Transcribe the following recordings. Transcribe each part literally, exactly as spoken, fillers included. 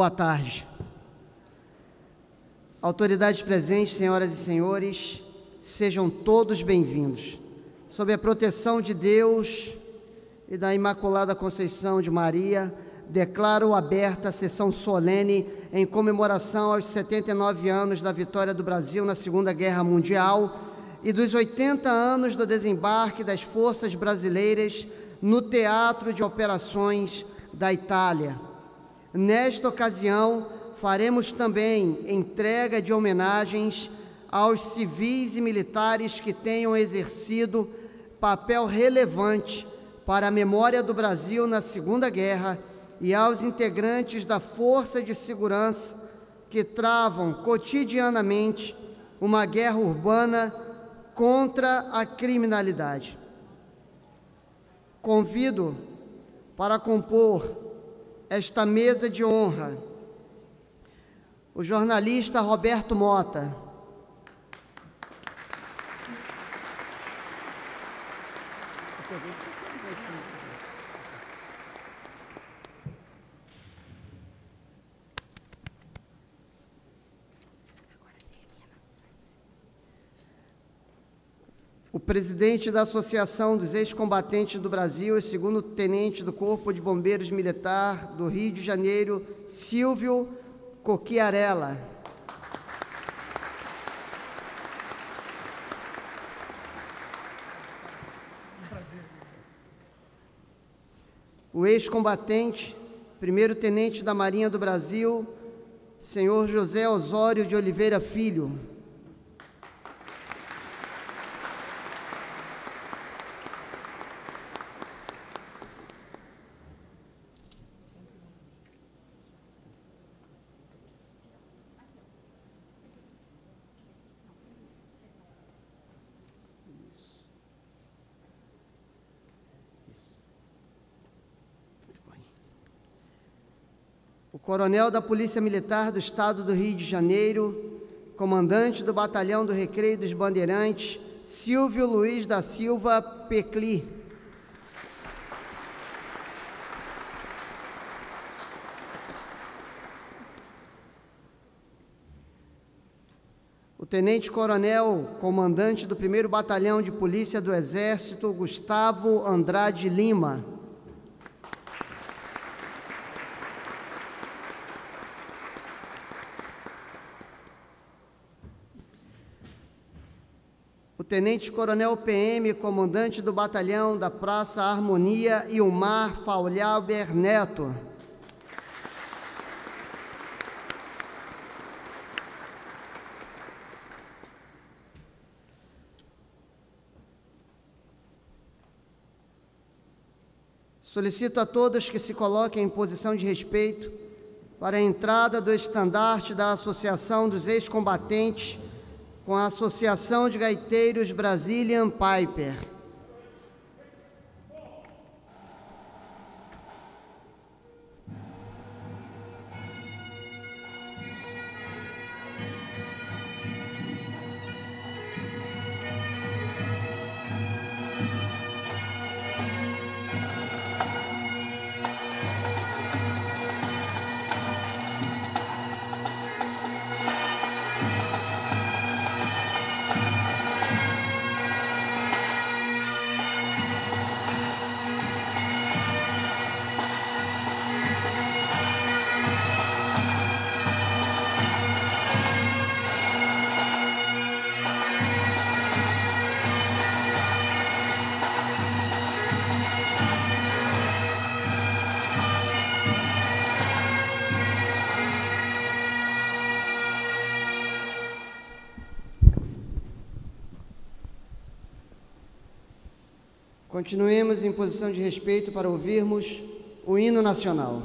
Boa tarde. Autoridades presentes, senhoras e senhores, sejam todos bem-vindos. Sob a proteção de Deus e da Imaculada Conceição de Maria, declaro aberta a sessão solene em comemoração aos setenta e nove anos da vitória do Brasil na Segunda Guerra Mundial e dos oitenta anos do desembarque das forças brasileiras no Teatro de Operações da Itália. Nesta ocasião, faremos também entrega de homenagens aos civis e militares que tenham exercido papel relevante para a memória do Brasil na Segunda Guerra e aos integrantes da Força de Segurança que travam cotidianamente uma guerra urbana contra a criminalidade. Convido para compor esta mesa de honra o jornalista Roberto Mota, o presidente da Associação dos Ex-Combatentes do Brasil e segundo tenente do Corpo de Bombeiros Militar do Rio de Janeiro, Silvio Cocchiarella. O ex-combatente, primeiro tenente da Marinha do Brasil, senhor José Osório de Oliveira Filho. O coronel da Polícia Militar do Estado do Rio de Janeiro, comandante do Batalhão do Recreio dos Bandeirantes, Silvio Luiz da Silva Pecli. O tenente-coronel, comandante do primeiro Batalhão de Polícia do Exército, Gustavo Andrade Lima. O tenente-coronel P M, comandante do Batalhão da Praça Harmonia, Ilmar Faulhaber Neto. Solicito a todos que se coloquem em posição de respeito para a entrada do estandarte da Associação dos Ex-Combatentes com a Associação de Gaiteiros Brazilian Piper. Continuemos em posição de respeito para ouvirmos o hino nacional.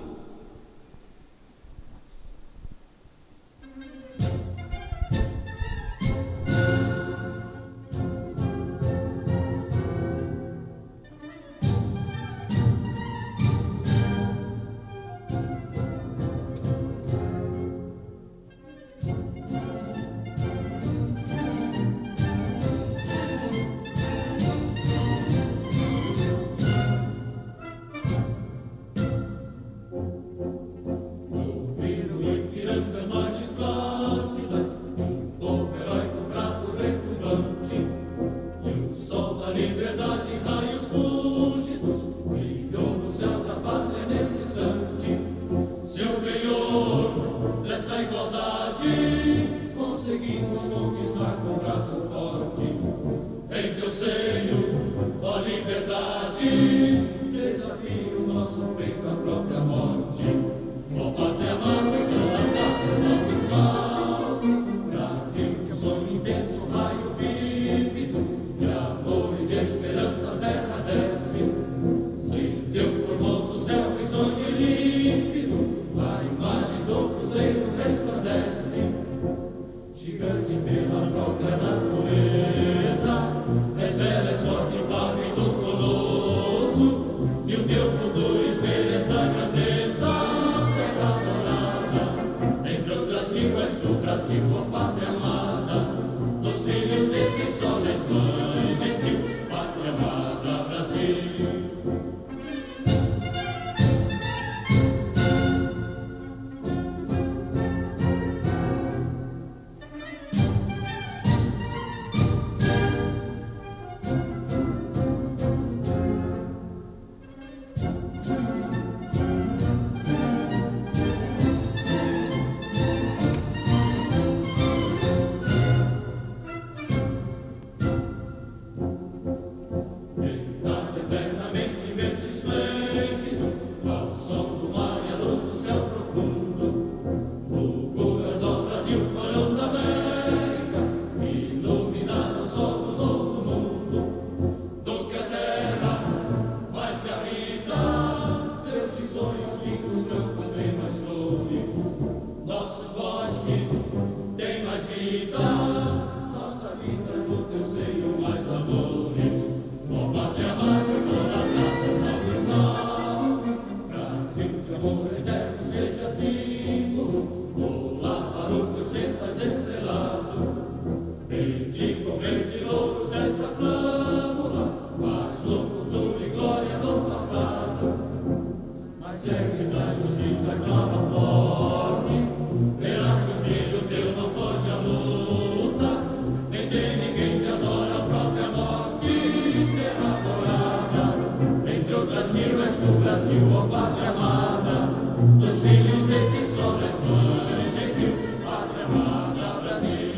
pátria amada, dos filhos desse sol das mães, gentil, pátria amada, Brasil.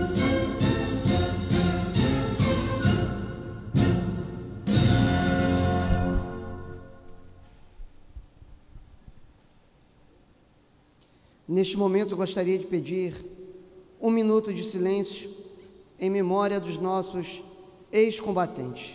Neste momento, gostaria de pedir um minuto de silêncio em memória dos nossos ex-combatentes.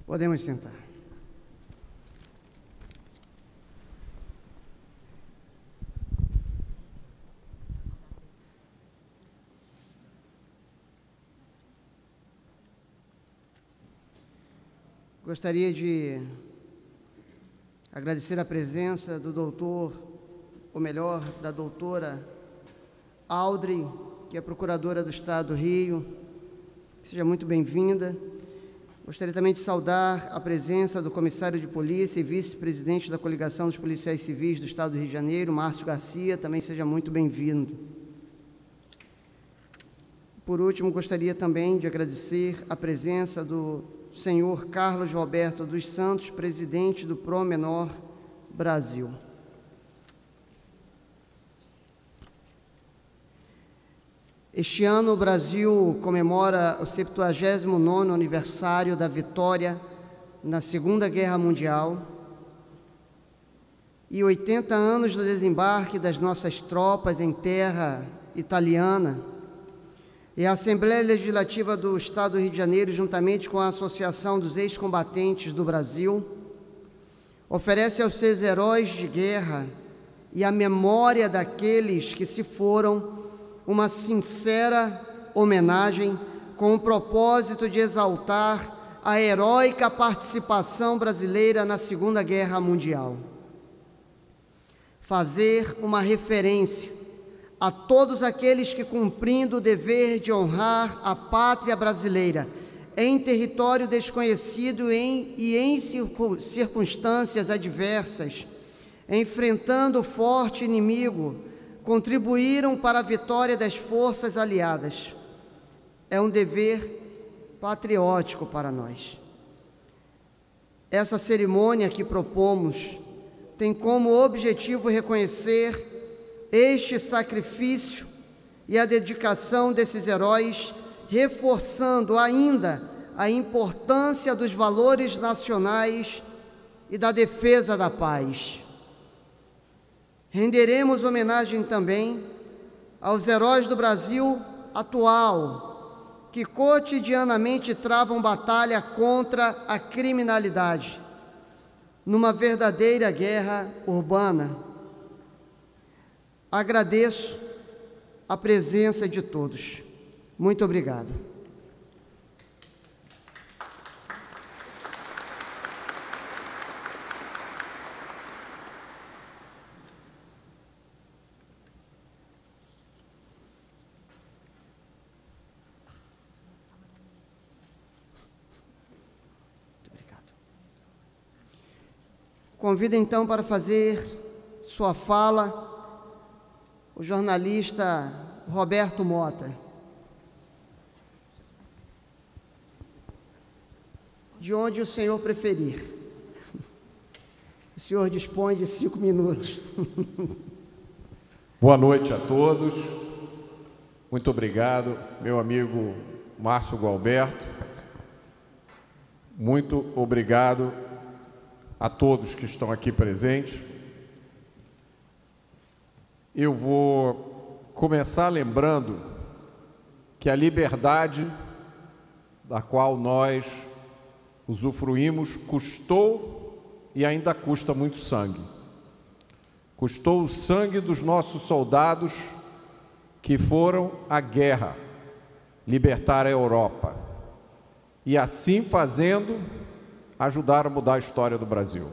Podemos sentar. Gostaria de agradecer a presença do doutor, ou melhor, da doutora Audrey, que é procuradora do Estado do Rio. Seja muito bem-vinda. Gostaria também de saudar a presença do comissário de polícia e vice-presidente da Coligação dos Policiais Civis do Estado do Rio de Janeiro, Márcio Garcia. Também seja muito bem-vindo. Por último, gostaria também de agradecer a presença do senhor Carlos Roberto dos Santos, presidente do Promenor Brasil. Este ano o Brasil comemora o septuagésimo nono aniversário da vitória na Segunda Guerra Mundial e oitenta anos do desembarque das nossas tropas em terra italiana. E a Assembleia Legislativa do Estado do Rio de Janeiro, juntamente com a Associação dos Ex-Combatentes do Brasil, oferece aos seus heróis de guerra e à memória daqueles que se foram uma sincera homenagem com o propósito de exaltar a heróica participação brasileira na Segunda Guerra Mundial. Fazer uma referência a todos aqueles que, cumprindo o dever de honrar a pátria brasileira em território desconhecido em, e em circunstâncias adversas, enfrentando o forte inimigo, contribuíram para a vitória das forças aliadas. É um dever patriótico para nós. Essa cerimônia que propomos tem como objetivo reconhecer este sacrifício e a dedicação desses heróis, reforçando ainda a importância dos valores nacionais e da defesa da paz. Renderemos homenagem também aos heróis do Brasil atual, que cotidianamente travam batalha contra a criminalidade, numa verdadeira guerra urbana. Agradeço a presença de todos. Muito obrigado. Muito obrigado. Convido então para fazer sua fala o jornalista Roberto Mota. De onde o senhor preferir. O senhor dispõe de cinco minutos. Boa noite a todos. Muito obrigado, meu amigo Márcio Gualberto. Muito obrigado a todos que estão aqui presentes. Eu vou começar lembrando que a liberdade da qual nós usufruímos custou e ainda custa muito sangue. Custou o sangue dos nossos soldados que foram à guerra libertar a Europa e, assim fazendo, ajudaram a mudar a história do Brasil.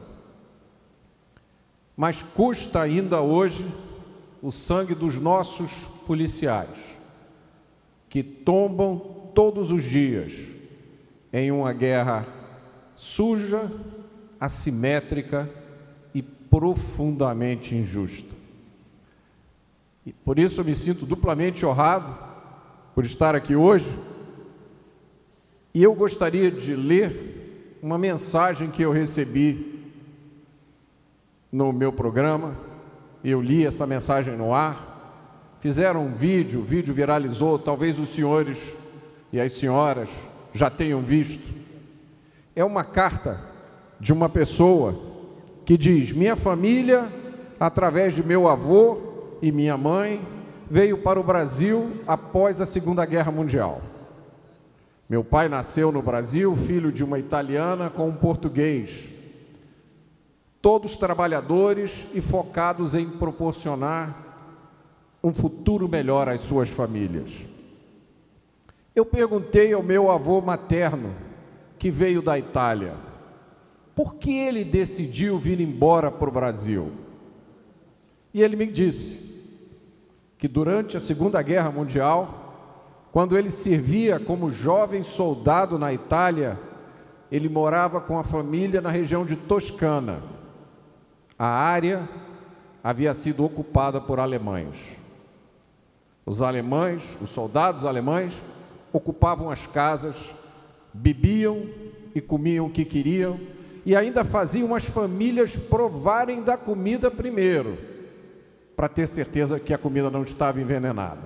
Mas custa ainda hoje o sangue dos nossos policiais, que tombam todos os dias em uma guerra suja, assimétrica e profundamente injusta. E por isso eu me sinto duplamente honrado por estar aqui hoje, e eu gostaria de ler uma mensagem que eu recebi no meu programa. Eu li essa mensagem no ar, fizeram um vídeo, o vídeo viralizou, talvez os senhores e as senhoras já tenham visto. É uma carta de uma pessoa que diz: minha família, através de meu avô e minha mãe, veio para o Brasil após a Segunda Guerra Mundial. Meu pai nasceu no Brasil, filho de uma italiana com um português. Todos trabalhadores e focados em proporcionar um futuro melhor às suas famílias. Eu perguntei ao meu avô materno, que veio da Itália, por que ele decidiu vir embora para o Brasil? E ele me disse que durante a Segunda Guerra Mundial, quando ele servia como jovem soldado na Itália, ele morava com a família na região de Toscana. A área havia sido ocupada por alemães. Os alemães, os soldados alemães, ocupavam as casas, bebiam e comiam o que queriam e ainda faziam as famílias provarem da comida primeiro, para ter certeza que a comida não estava envenenada.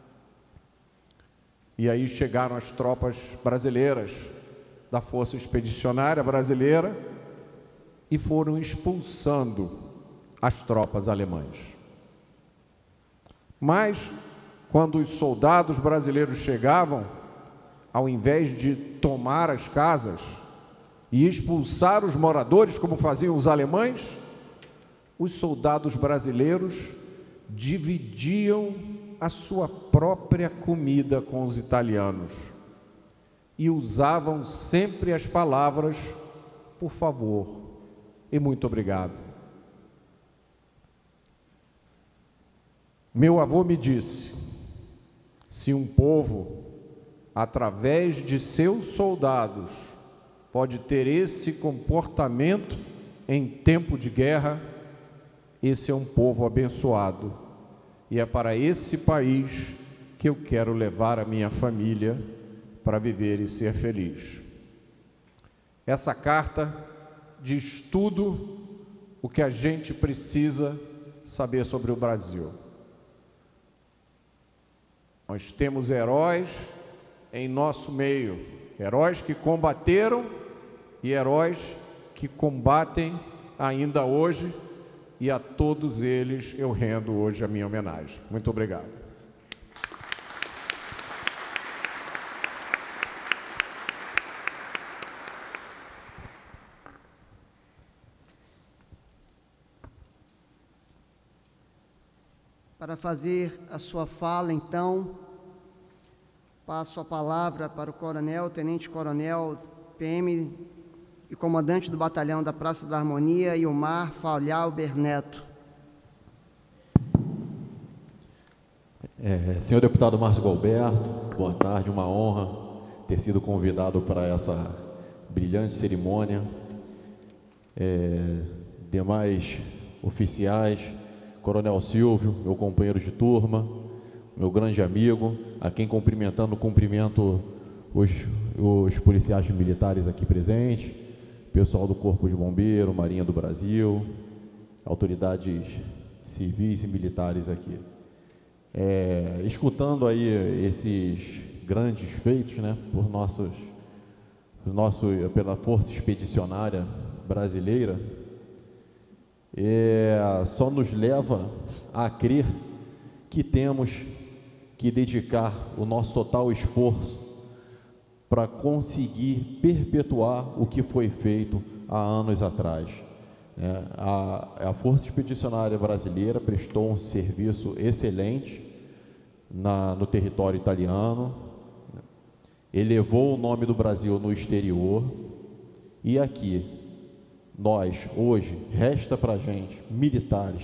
E aí chegaram as tropas brasileiras, da Força Expedicionária Brasileira, e foram expulsando as tropas alemãs. Mas, quando os soldados brasileiros chegavam, ao invés de tomar as casas e expulsar os moradores, como faziam os alemães, os soldados brasileiros dividiam a sua própria comida com os italianos e usavam sempre as palavras por favor e muito obrigado. Meu avô me disse: se um povo, através de seus soldados, pode ter esse comportamento em tempo de guerra, esse é um povo abençoado, e é para esse país que eu quero levar a minha família para viver e ser feliz. Essa carta diz tudo o que a gente precisa saber sobre o Brasil. Nós temos heróis em nosso meio, heróis que combateram e heróis que combatem ainda hoje, e a todos eles eu rendo hoje a minha homenagem. Muito obrigado. Para fazer a sua fala, então, passo a palavra para o coronel, tenente-coronel, P M e comandante do batalhão da Praça da Harmonia, Ilmar Falhalber Neto. É, senhor deputado Márcio Galberto, boa tarde, uma honra ter sido convidado para essa brilhante cerimônia. É, demais oficiais, Coronel Silvio, meu companheiro de turma, meu grande amigo, a quem cumprimentando, cumprimento os, os policiais militares aqui presentes, pessoal do Corpo de Bombeiro, Marinha do Brasil, autoridades civis e militares aqui. É, escutando aí esses grandes feitos, né, por nossos, nosso, pela Força Expedicionária Brasileira, é, só nos leva a crer que temos que dedicar o nosso total esforço para conseguir perpetuar o que foi feito há anos atrás. É, a, a Força Expedicionária Brasileira prestou um serviço excelente na, no território italiano, elevou o nome do Brasil no exterior, e aqui, nós, hoje, resta para a gente, militares,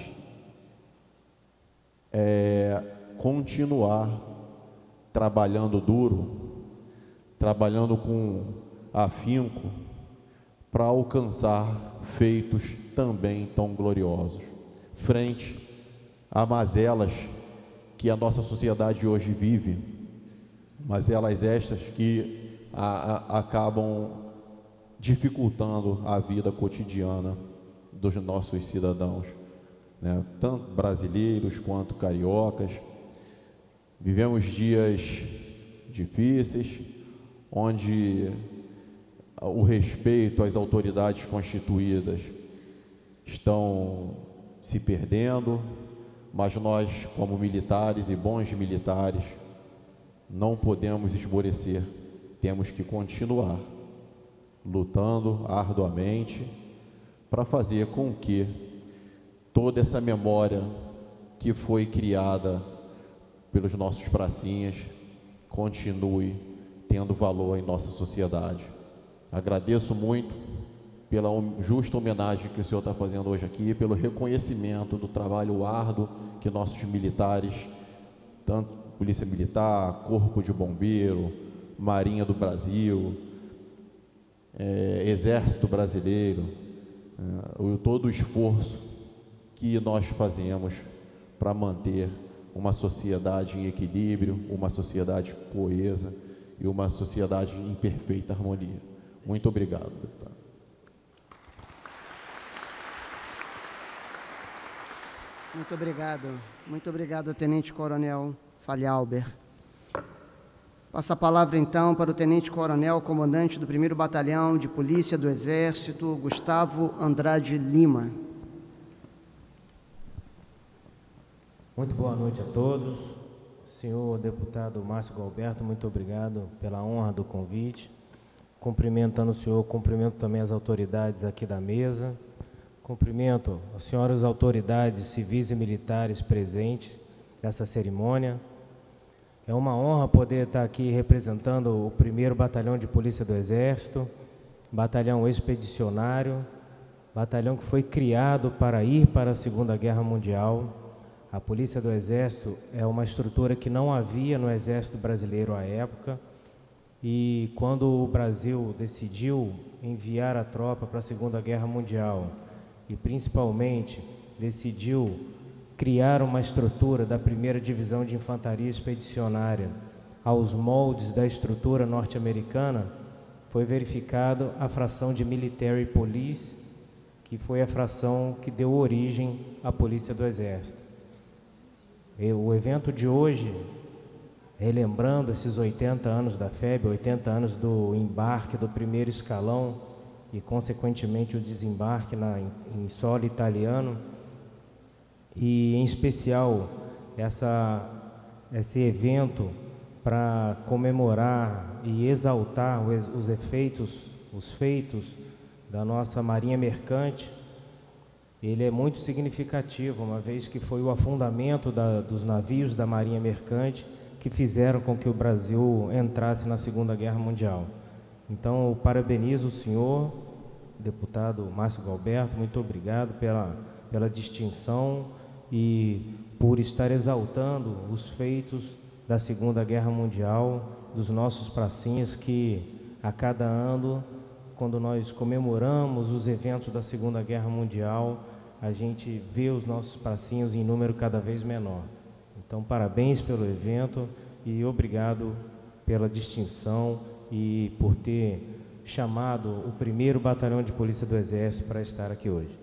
é, continuar trabalhando duro, trabalhando com afinco, para alcançar feitos também tão gloriosos, frente a mazelas que a nossa sociedade hoje vive, mazelas estas que a, a, acabam dificultando a vida cotidiana dos nossos cidadãos, né? Tanto brasileiros quanto cariocas. Vivemos dias difíceis, onde o respeito às autoridades constituídas estão se perdendo, mas nós, como militares e bons militares, não podemos esmorecer, temos que continuar lutando arduamente para fazer com que toda essa memória que foi criada pelos nossos pracinhas continue tendo valor em nossa sociedade. Agradeço muito pela justa homenagem que o senhor está fazendo hoje aqui, pelo reconhecimento do trabalho árduo que nossos militares, tanto Polícia Militar, Corpo de Bombeiro, Marinha do Brasil, é, Exército Brasileiro, é, todo o esforço que nós fazemos para manter uma sociedade em equilíbrio, uma sociedade coesa e uma sociedade em perfeita harmonia. Muito obrigado, deputado. Muito obrigado. Muito obrigado, Tenente Coronel Falhalber. Passa a palavra, então, para o Tenente Coronel, comandante do primeiro Batalhão de Polícia do Exército, Gustavo Andrade Lima. Muito boa noite a todos. Senhor deputado Márcio Galberto, muito obrigado pela honra do convite. Cumprimentando o senhor, cumprimento também as autoridades aqui da mesa. Cumprimento as senhoras autoridades civis e militares presentes nessa cerimônia. É uma honra poder estar aqui representando o primeiro Batalhão de Polícia do Exército, batalhão expedicionário, batalhão que foi criado para ir para a Segunda Guerra Mundial. A Polícia do Exército é uma estrutura que não havia no Exército Brasileiro à época, e quando o Brasil decidiu enviar a tropa para a Segunda Guerra Mundial, e principalmente decidiu criar uma estrutura da primeira Divisão de Infantaria Expedicionária aos moldes da estrutura norte-americana, foi verificado a fração de Military Police, que foi a fração que deu origem à Polícia do Exército. E o evento de hoje, relembrando esses oitenta anos da F E B, oitenta anos do embarque do primeiro escalão e, consequentemente, o desembarque na, em, em solo italiano, e, em especial, essa, esse evento para comemorar e exaltar os, os efeitos, os feitos da nossa Marinha Mercante. Ele é muito significativo, uma vez que foi o afundamento da, dos navios da Marinha Mercante que fizeram com que o Brasil entrasse na Segunda Guerra Mundial. Então, eu parabenizo o senhor, deputado Márcio Galberto, muito obrigado pela, pela distinção e por estar exaltando os feitos da Segunda Guerra Mundial, dos nossos pracinhas, que a cada ano, quando nós comemoramos os eventos da Segunda Guerra Mundial, a gente vê os nossos pracinhos em número cada vez menor. Então, parabéns pelo evento e obrigado pela distinção e por ter chamado o primeiro Batalhão de Polícia do Exército para estar aqui hoje.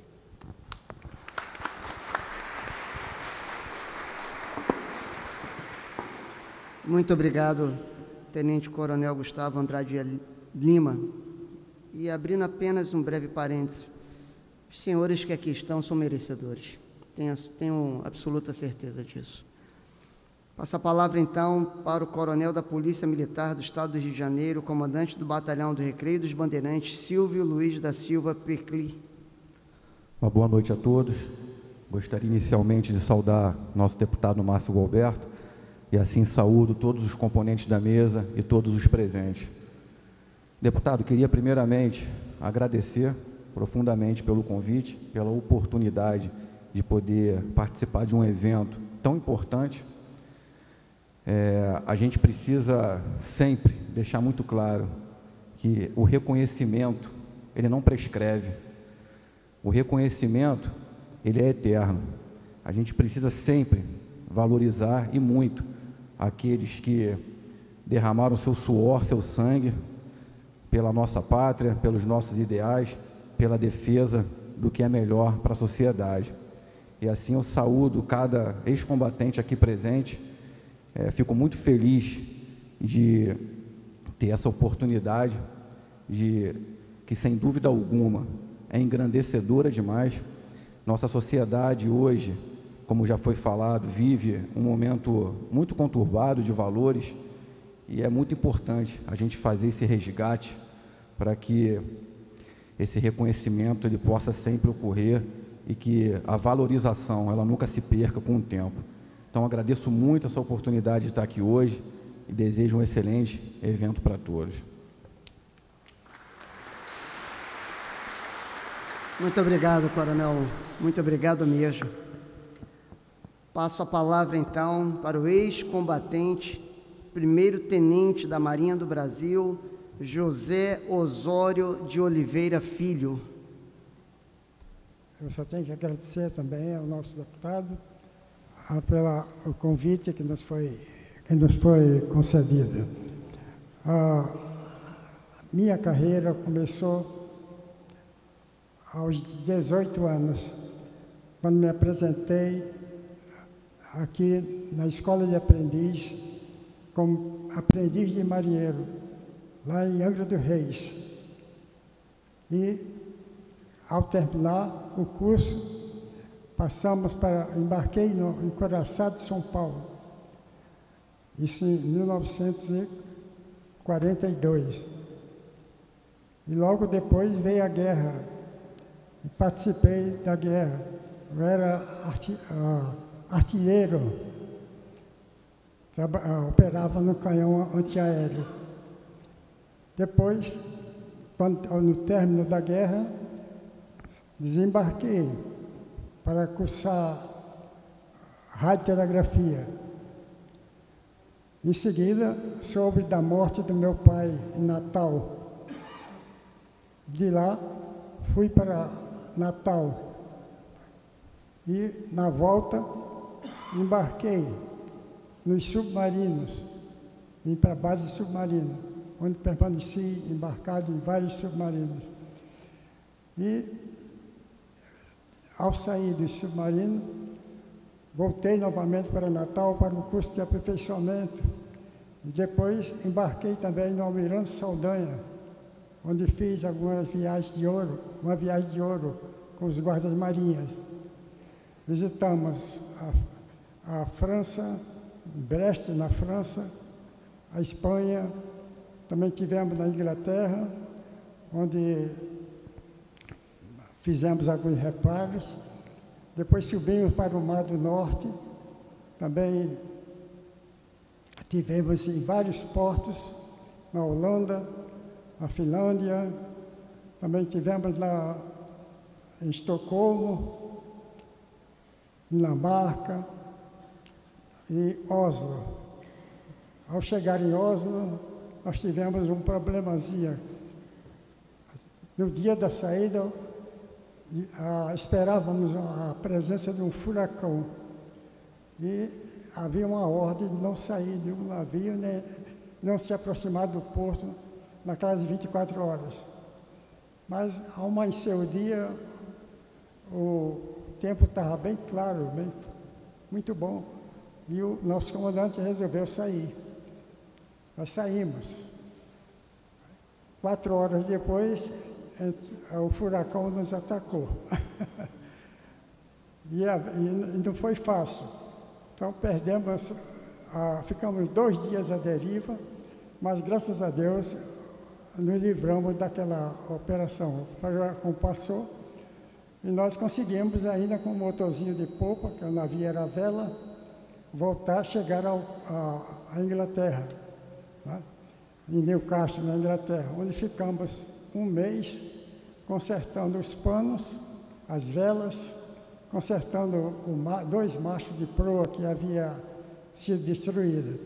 Muito obrigado, Tenente Coronel Gustavo Andrade Lima. E abrindo apenas um breve parênteses, os senhores que aqui estão são merecedores, tenho, tenho absoluta certeza disso. Passo a palavra, então, para o Coronel da Polícia Militar do Estado do Rio de Janeiro, comandante do Batalhão do Recreio dos Bandeirantes, Silvio Luiz da Silva Percli. Uma boa noite a todos. Gostaria inicialmente de saudar nosso deputado Márcio Galberto e assim saúdo todos os componentes da mesa e todos os presentes. Deputado, queria primeiramente agradecer profundamente pelo convite, pela oportunidade de poder participar de um evento tão importante. É, a gente precisa sempre deixar muito claro que o reconhecimento, ele não prescreve. O reconhecimento, ele é eterno. A gente precisa sempre valorizar e muito aqueles que derramaram seu suor, seu sangue pela nossa pátria, pelos nossos ideais, pela defesa do que é melhor para a sociedade. E assim eu saúdo cada ex-combatente aqui presente. É, fico muito feliz de ter essa oportunidade, de que, sem dúvida alguma, é engrandecedora demais. Nossa sociedade hoje, como já foi falado, vive um momento muito conturbado de valores E é muito importante a gente fazer esse resgate para que esse reconhecimento ele possa sempre ocorrer e que a valorização ela nunca se perca com o tempo. Então, agradeço muito essa oportunidade de estar aqui hoje e desejo um excelente evento para todos. Muito obrigado, coronel. Muito obrigado mesmo. Passo a palavra, então, para o ex-combatente, primeiro-tenente da Marinha do Brasil, José Osório de Oliveira Filho. Eu só tenho que agradecer também ao nosso deputado a, pelo convite que nos foi, que nos foi concedido. A minha carreira começou aos dezoito anos, quando me apresentei aqui na Escola de Aprendiz, como aprendiz de marinheiro, lá em Angra dos Reis. E, ao terminar o curso, passamos para, embarquei no, em Coraçá de São Paulo, isso em mil novecentos e quarenta e dois. E logo depois veio a guerra, e participei da guerra. Eu era arti, uh, artilheiro, traba, uh, operava no canhão antiaéreo. Depois, quando, no término da guerra, desembarquei para cursar radiotelegrafia. Em seguida, soube da morte do meu pai em Natal. De lá, fui para Natal e, na volta, embarquei nos submarinos, vim para a base submarina, onde permaneci embarcado em vários submarinos. E, ao sair do submarino, voltei novamente para Natal para o curso de aperfeiçoamento e depois embarquei também no Almirante Saldanha, onde fiz algumas viagens de ouro, uma viagem de ouro com os guardas marinhas. Visitamos a, a França, Brest, na França, a Espanha, também tivemos na Inglaterra, onde fizemos alguns reparos. Depois subimos para o Mar do Norte, também tivemos em vários portos, na Holanda, na Finlândia, também tivemos lá em Estocolmo, Dinamarca e Oslo. Ao chegar em Oslo, nós tivemos um problemazinho. No dia da saída, ah, esperávamos a presença de um furacão e havia uma ordem de não sair de um navio, nem não se aproximar do porto naquelas vinte e quatro horas. Mas, ao amanhecer o dia, o tempo estava bem claro, bem, muito bom, e o nosso comandante resolveu sair. Nós saímos. Quatro horas depois, o furacão nos atacou. e, a, e não foi fácil. Então, perdemos, a, ficamos dois dias à deriva, mas, graças a Deus, nos livramos daquela operação. O furacão passou e nós conseguimos, ainda com o motorzinho de popa, que o navio era a vela, voltar a chegar ao, a, à Inglaterra, né? Em Newcastle, na Inglaterra, onde ficamos um mês consertando os panos, as velas, consertando o ma dois machos de proa que havia sido destruídos.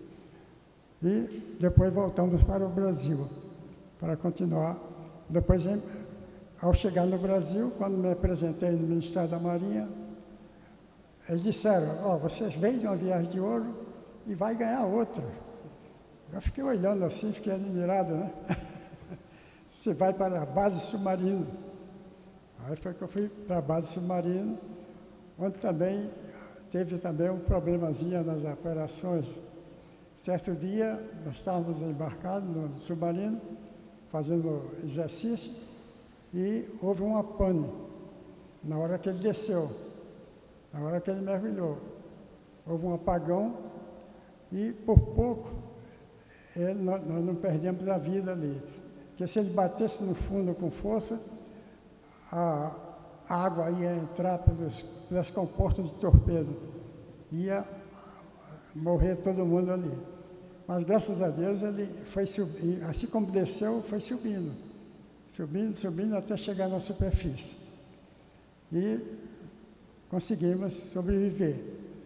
E depois voltamos para o Brasil, para continuar. Depois, ao chegar no Brasil, quando me apresentei no Ministério da Marinha, eles disseram, ó, oh, vocês vêm de uma viagem de ouro e vai ganhar outra. Eu fiquei olhando assim, fiquei admirado, né? Você vai para a base submarina. Aí foi que eu fui para a base submarina, onde também teve também um problemazinho nas operações. Certo dia, nós estávamos embarcados no submarino, fazendo exercício, e houve uma pane na hora que ele desceu, na hora que ele mergulhou. Houve um apagão e, por pouco, ele, nós, nós não perdemos a vida ali. Porque se ele batesse no fundo com força, a, a água ia entrar pelos, pelas comportas de torpedo, ia morrer todo mundo ali. Mas graças a Deus ele foi subindo, assim como desceu, foi subindo, subindo, subindo até chegar na superfície. E conseguimos sobreviver.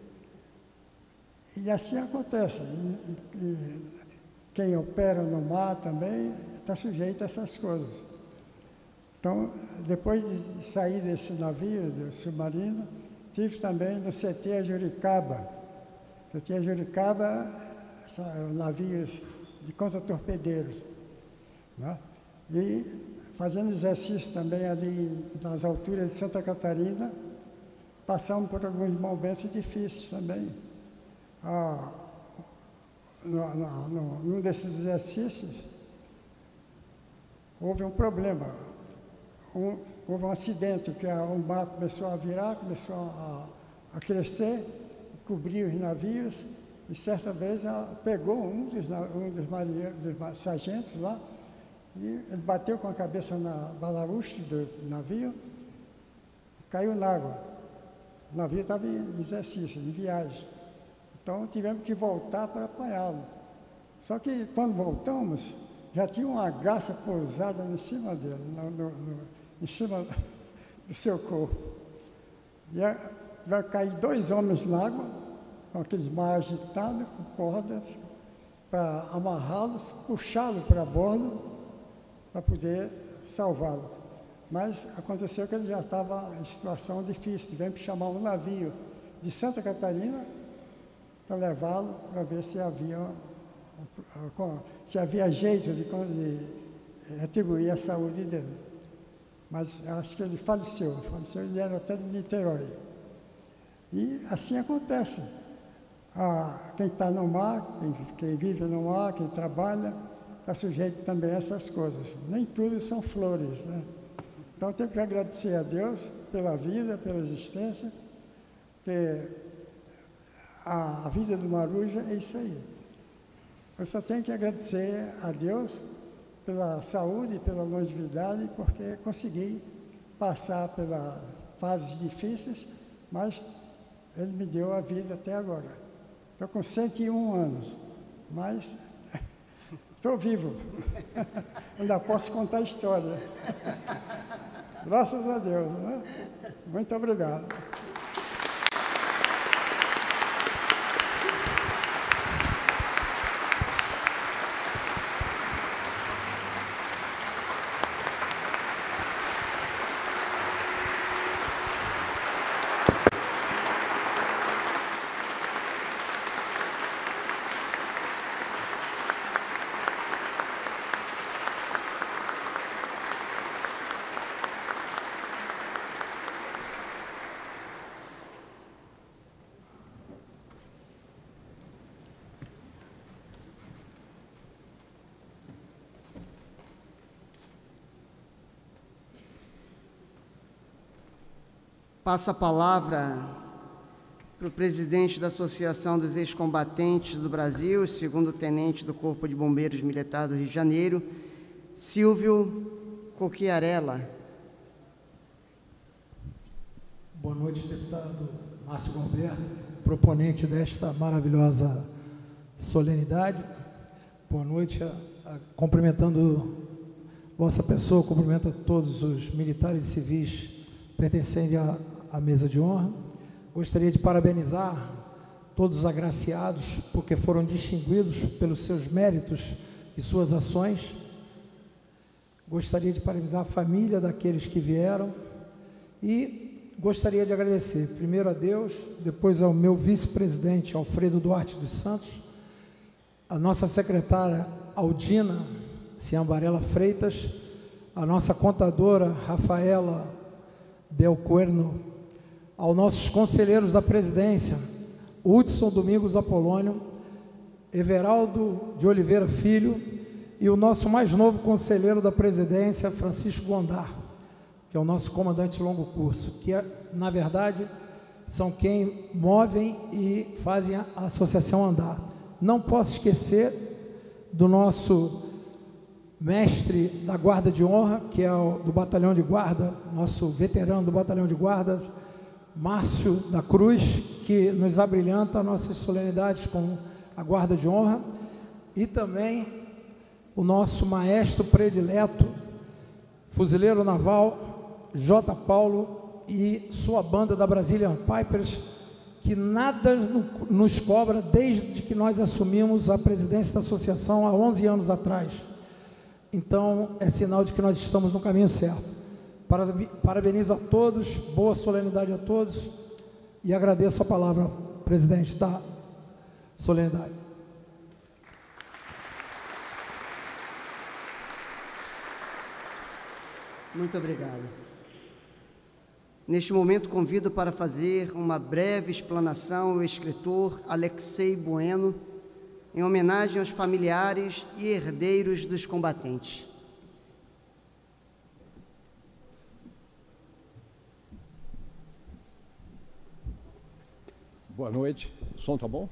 E assim acontece. E, e, quem opera no mar também está sujeito a essas coisas. Então, depois de sair desse navio, do submarino, tive também no C T Juricaba. C T Juricaba são navios de contra-torpedeiros, né? E fazendo exercício também ali nas alturas de Santa Catarina, passamos por alguns momentos difíceis também. Ah, no, no, no, num desses exercícios, houve um problema. Um, houve um acidente, que o mar começou a virar, começou a, a crescer, cobriu os navios, e certa vez ela pegou um dos, um dos marinheiros, dos sargentos lá, e ele bateu com a cabeça na balaústre do navio, caiu na água. O navio estava em exercício, em viagem. Então tivemos que voltar para apanhá-lo. Só que quando voltamos, já tinha uma garça pousada em cima dele, no, no, no, em cima do seu corpo. E a, vai cair dois homens na água, com aqueles mar agitados, com cordas, para amarrá-los, puxá-lo para bordo, para poder salvá-lo. Mas aconteceu que ele já estava em situação difícil. Tivemos que chamar um navio de Santa Catarina para levá-lo, para ver se havia, se havia jeito de, de retribuir a saúde dele. Mas acho que ele faleceu, faleceu, ele era até de Niterói. E assim acontece. Ah, quem está no mar, quem, quem vive no mar, quem trabalha, está sujeito também a essas coisas. Nem tudo são flores, né? Então, tenho que agradecer a Deus pela vida, pela existência, porque a, a vida do Maruja é isso aí. Eu só tenho que agradecer a Deus pela saúde, pela longevidade, porque consegui passar pelas fases difíceis, mas Ele me deu a vida até agora. Estou com cento e um anos, mas estou vivo. Ainda posso contar a história. Graças a Deus, né? Muito obrigado. Passo a palavra para o presidente da Associação dos Ex-Combatentes do Brasil, segundo tenente do Corpo de Bombeiros Militar do Rio de Janeiro, Silvio Coquiarella. Boa noite, deputado Márcio Galberto, proponente desta maravilhosa solenidade. Boa noite, a, a, cumprimentando vossa pessoa, cumprimento todos os militares e civis pertencentes à, à mesa de honra. Gostaria de parabenizar todos os agraciados, porque foram distinguidos pelos seus méritos e suas ações. Gostaria de parabenizar a família daqueles que vieram e gostaria de agradecer primeiro a Deus, depois ao meu vice-presidente Alfredo Duarte dos Santos, a nossa secretária Aldina Ciambarella Freitas, a nossa contadora Rafaela Del Cuerno, aos nossos conselheiros da presidência, Hudson Domingos Apolônio, Everaldo de Oliveira Filho e o nosso mais novo conselheiro da presidência, Francisco Gondar, que é o nosso comandante longo curso, que, é, na verdade, são quem movem e fazem a associação andar. Não posso esquecer do nosso mestre da Guarda de Honra, que é o do Batalhão de Guarda, nosso veterano do Batalhão de Guarda, Márcio da Cruz, que nos abrilhanta nossas solenidades com a Guarda de Honra, e também o nosso maestro predileto, fuzileiro naval, J. Paulo, e sua banda da Brazilian Pipers, que nada nos cobra desde que nós assumimos a presidência da associação há onze anos atrás. Então, é sinal de que nós estamos no caminho certo. Parabenizo a todos, boa solenidade a todos, e agradeço a palavra, presidente, da solenidade. Muito obrigado. Neste momento, convido para fazer uma breve explanação o escritor Alexei Bueno, em homenagem aos familiares e herdeiros dos combatentes. Boa noite. O som está bom?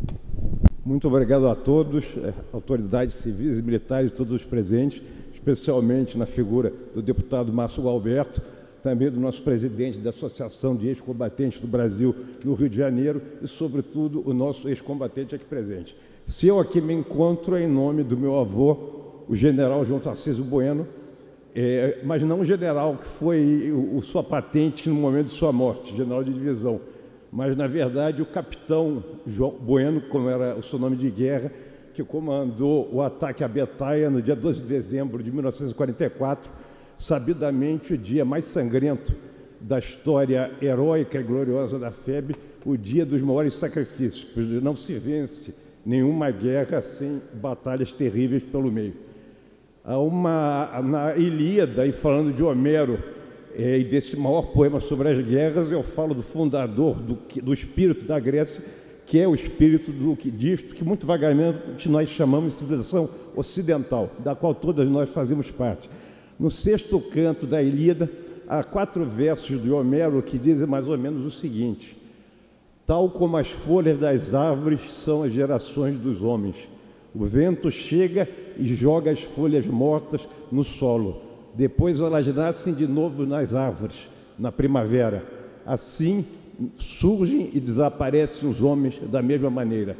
Muito obrigado a todos, autoridades civis e militares, todos os presentes, especialmente na figura do deputado Márcio Gualberto, também do nosso presidente da Associação de Ex-Combatentes do Brasil no Rio de Janeiro e, sobretudo, o nosso ex-combatente aqui presente. Se eu aqui me encontro é em nome do meu avô, o general João Tarcísio Bueno, é, mas não o general que foi o, o sua patente no momento de sua morte, general de divisão, mas, na verdade, o capitão João Bueno, como era o seu nome de guerra, que comandou o ataque à Betaia no dia doze de dezembro de mil novecentos e quarenta e quatro, sabidamente o dia mais sangrento da história heróica e gloriosa da F E B, o dia dos maiores sacrifícios, pois não se vence nenhuma guerra sem batalhas terríveis pelo meio. Há uma, na Ilíada, e falando de Homero, é, e desse maior poema sobre as guerras, eu falo do fundador do, do espírito da Grécia, que é o espírito do que disto que muito vagamente nós chamamos de civilização ocidental, da qual todas nós fazemos parte. No sexto canto da Ilíada, há quatro versos de Homero que dizem mais ou menos o seguinte: tal como as folhas das árvores são as gerações dos homens. O vento chega e joga as folhas mortas no solo. Depois elas nascem de novo nas árvores, na primavera. Assim surgem e desaparecem os homens da mesma maneira.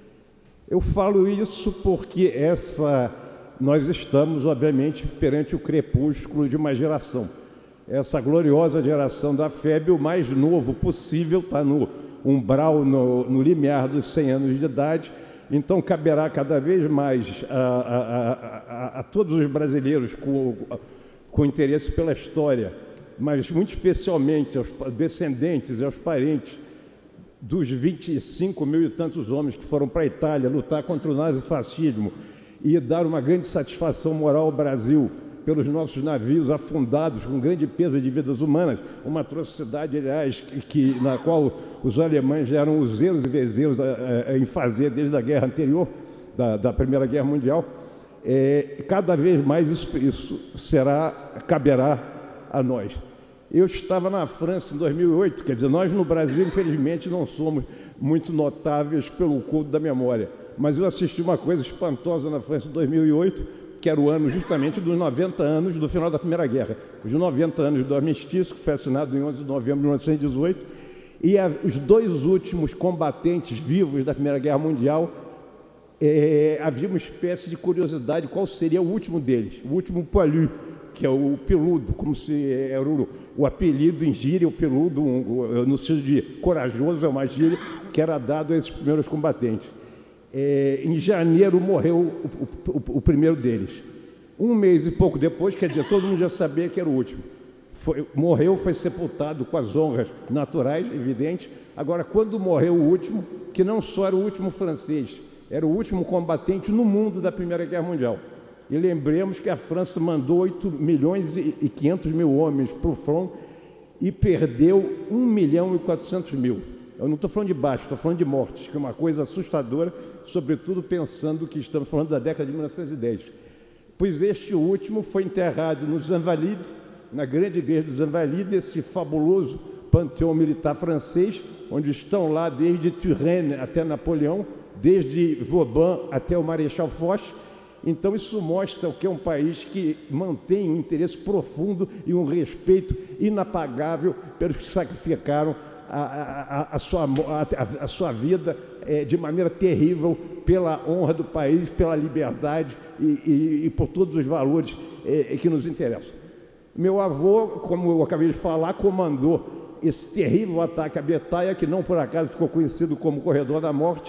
Eu falo isso porque essa, nós estamos, obviamente, perante o crepúsculo de uma geração. Essa gloriosa geração da F E B, o mais novo possível, está no umbral, no, no limiar dos cem anos de idade. Então, caberá cada vez mais a, a, a, a todos os brasileiros com, com interesse pela história, mas muito especialmente aos descendentes e aos parentes dos vinte e cinco mil e tantos homens que foram para a Itália lutar contra o nazifascismo e dar uma grande satisfação moral ao Brasil pelos nossos navios afundados com grande peso de vidas humanas, uma atrocidade, aliás, que, na qual os alemães já eram useiros e vezeiros a, a, em fazer desde a guerra anterior, da, da Primeira Guerra Mundial. É, cada vez mais isso, isso será, caberá a nós. Eu estava na França em dois mil e oito, quer dizer, nós no Brasil, infelizmente, não somos muito notáveis pelo culto da memória, mas eu assisti uma coisa espantosa na França em dois mil e oito, que era o ano justamente dos noventa anos do final da Primeira Guerra, os noventa anos do armistício, que foi assinado em onze de novembro de mil novecentos e dezoito, e a, os dois últimos combatentes vivos da Primeira Guerra Mundial, é, havia uma espécie de curiosidade qual seria o último deles, o último Poilu, que é o peludo, como se era o, o apelido em gíria, o peludo, um, no sentido de corajoso, é uma gíria que era dado a esses primeiros combatentes. É, em janeiro morreu o, o, o, o primeiro deles. Um mês e pouco depois, quer dizer, todo mundo já sabia que era o último. Foi, morreu, foi sepultado com as honras naturais, evidente. Agora, quando morreu o último, que não só era o último francês, era o último combatente no mundo da Primeira Guerra Mundial. E lembremos que a França mandou oito milhões e quinhentos mil homens para o front e perdeu um milhão e quatrocentos mil. Eu não estou falando de baixo, estou falando de mortes, que é uma coisa assustadora, sobretudo pensando que estamos falando da década de mil novecentos e dez. Pois este último foi enterrado nos Invalides, na grande igreja dos Invalides, esse fabuloso panteão militar francês, onde estão lá desde Turenne até Napoleão, desde Vauban até o Marechal Foch, Então isso mostra o que é um país que mantém um interesse profundo e um respeito inapagável pelos que sacrificaram a, a, a, sua, a, a sua vida é, de maneira terrível pela honra do país, pela liberdade e, e, e por todos os valores é, que nos interessam. Meu avô, como eu acabei de falar, comandou esse terrível ataque à Betaia, que não por acaso ficou conhecido como Corredor da Morte.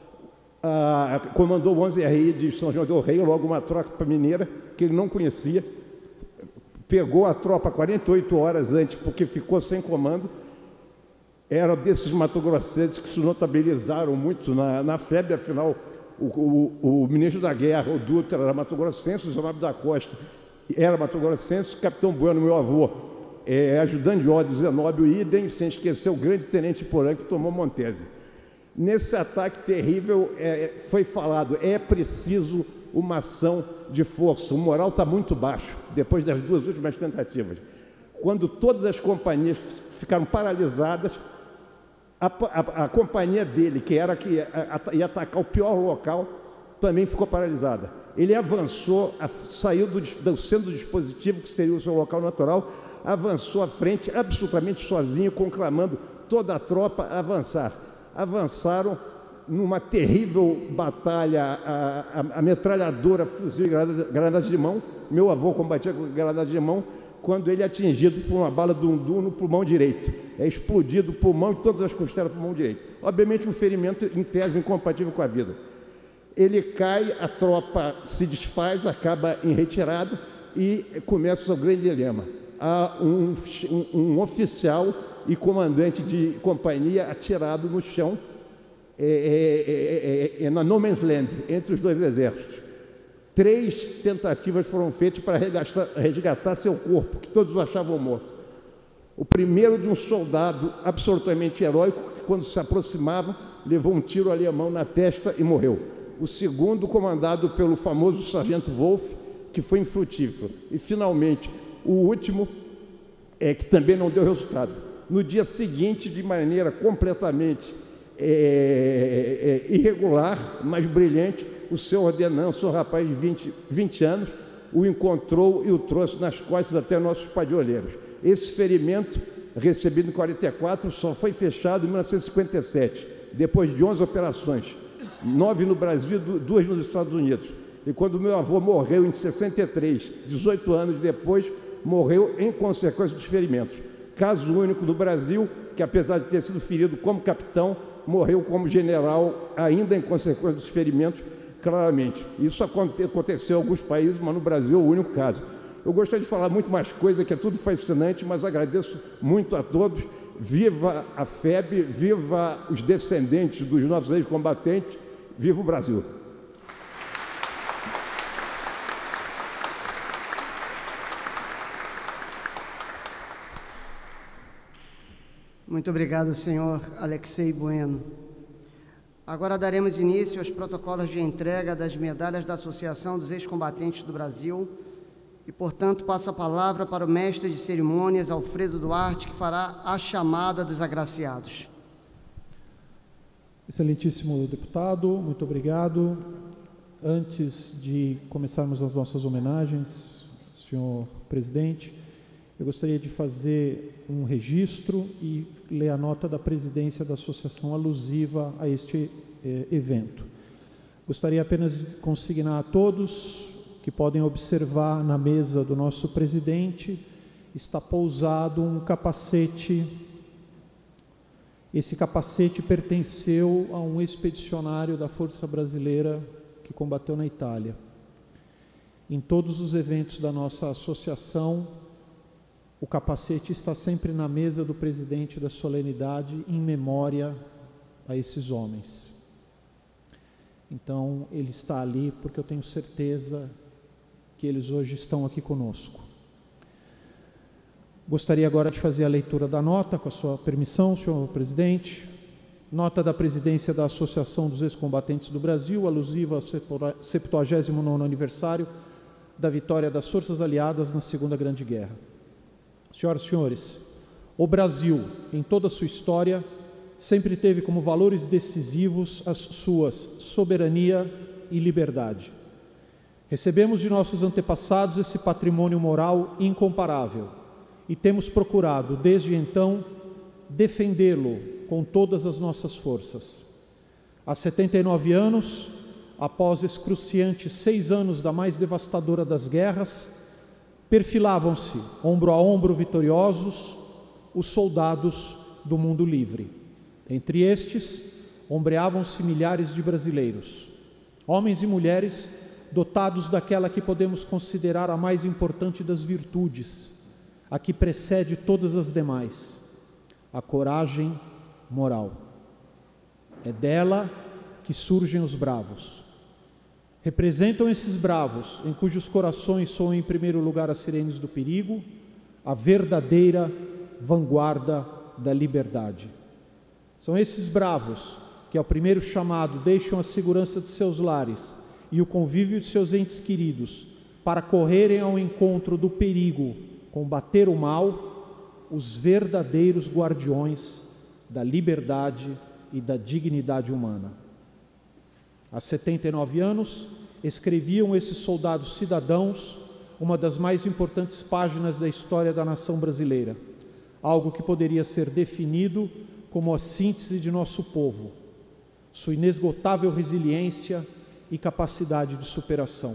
Ah, comandou o onze R I de São João del Rei, logo uma tropa mineira que ele não conhecia. Pegou a tropa quarenta e oito horas antes, porque ficou sem comando. Era desses matogrossenses que se notabilizaram muito na, na F E B, afinal, o, o, o ministro da Guerra, o Dutra, era matogrossense, o Zé Mário da Costa era matogrossense, o capitão Bueno, meu avô, é ajudante de ordem Zenóbio Idem, sem esquecer o grande tenente Porã, que tomou Montese. Nesse ataque terrível, é, foi falado, é preciso uma ação de força. O moral está muito baixo, depois das duas últimas tentativas. Quando todas as companhias ficaram paralisadas, a, a, a companhia dele, que era que ia, a, ia atacar o pior local, também ficou paralisada. Ele avançou, a, saiu do, do centro do dispositivo, que seria o seu local natural, avançou à frente, absolutamente sozinho, conclamando toda a tropa a avançar. Avançaram numa terrível batalha, a, a, a metralhadora, fuzil e granadas de mão. Meu avô combatia com granadas de mão, quando ele é atingido por uma bala Dundu no pulmão direito. É explodido o pulmão e todas as costelas do pulmão direito. Obviamente um ferimento em tese incompatível com a vida. Ele cai, a tropa se desfaz, acaba em retirada e começa o grande dilema. Há um, um, um oficial e comandante de companhia atirado no chão, é, é, é, é, na No Man's Land, entre os dois exércitos. Três tentativas foram feitas para resgatar, resgatar seu corpo, que todos o achavam morto. O primeiro de um soldado absolutamente heróico, que quando se aproximava, levou um tiro alemão na testa e morreu. O segundo, comandado pelo famoso sargento Wolff, que foi infrutífero. E, finalmente, o último, é, que também não deu resultado. No dia seguinte, de maneira completamente é, é, irregular, mas brilhante, o seu ordenança, um rapaz de vinte, vinte anos, o encontrou e o trouxe nas costas até nossos padioleiros. Esse ferimento, recebido em quarenta e quatro, só foi fechado em mil novecentos e cinquenta e sete, depois de onze operações, nove no Brasil e duas nos Estados Unidos. E quando meu avô morreu em sessenta e três, dezoito anos depois, morreu em consequência dos ferimentos. Caso único no Brasil, que apesar de ter sido ferido como capitão, morreu como general, ainda em consequência dos ferimentos, claramente. Isso aconteceu em alguns países, mas no Brasil é o único caso. Eu gostaria de falar muito mais coisa, que é tudo fascinante, mas agradeço muito a todos. Viva a F E B, viva os descendentes dos nossos ex-combatentes, viva o Brasil! Muito obrigado, senhor Alexei Bueno. Agora daremos início aos protocolos de entrega das medalhas da Associação dos Ex-Combatentes do Brasil e, portanto, passo a palavra para o mestre de cerimônias, Alfredo Duarte, que fará a chamada dos agraciados. Excelentíssimo deputado, muito obrigado. Antes de começarmos as nossas homenagens, senhor presidente, eu gostaria de fazer um registro e ler a nota da presidência da associação alusiva a este eh, evento. Gostaria apenas de consignar a todos que podem observar na mesa do nosso presidente, está pousado um capacete. Esse capacete pertenceu a um expedicionário da Força Brasileira que combateu na Itália. Em todos os eventos da nossa associação, o capacete está sempre na mesa do presidente da solenidade, em memória a esses homens. Então, ele está ali porque eu tenho certeza que eles hoje estão aqui conosco. Gostaria agora de fazer a leitura da nota, com a sua permissão, senhor presidente. Nota da presidência da Associação dos Ex-Combatentes do Brasil, alusiva ao septuagésimo nono aniversário da vitória das Forças Aliadas na Segunda Grande Guerra. Senhoras e senhores, o Brasil, em toda a sua história, sempre teve como valores decisivos as suas soberania e liberdade. Recebemos de nossos antepassados esse patrimônio moral incomparável e temos procurado, desde então, defendê-lo com todas as nossas forças. Há setenta e nove anos, após excruciantes seis anos da mais devastadora das guerras, perfilavam-se, ombro a ombro vitoriosos, os soldados do mundo livre. Entre estes, ombreavam-se milhares de brasileiros, homens e mulheres dotados daquela que podemos considerar a mais importante das virtudes, a que precede todas as demais, a coragem moral. É dela que surgem os bravos. Representam esses bravos, em cujos corações soam em primeiro lugar as sirenes do perigo, a verdadeira vanguarda da liberdade. São esses bravos que, ao primeiro chamado, deixam a segurança de seus lares e o convívio de seus entes queridos para correrem ao encontro do perigo, combater o mal, os verdadeiros guardiões da liberdade e da dignidade humana. Há setenta e nove anos, escreviam esses soldados cidadãos uma das mais importantes páginas da história da nação brasileira, algo que poderia ser definido como a síntese de nosso povo, sua inesgotável resiliência e capacidade de superação.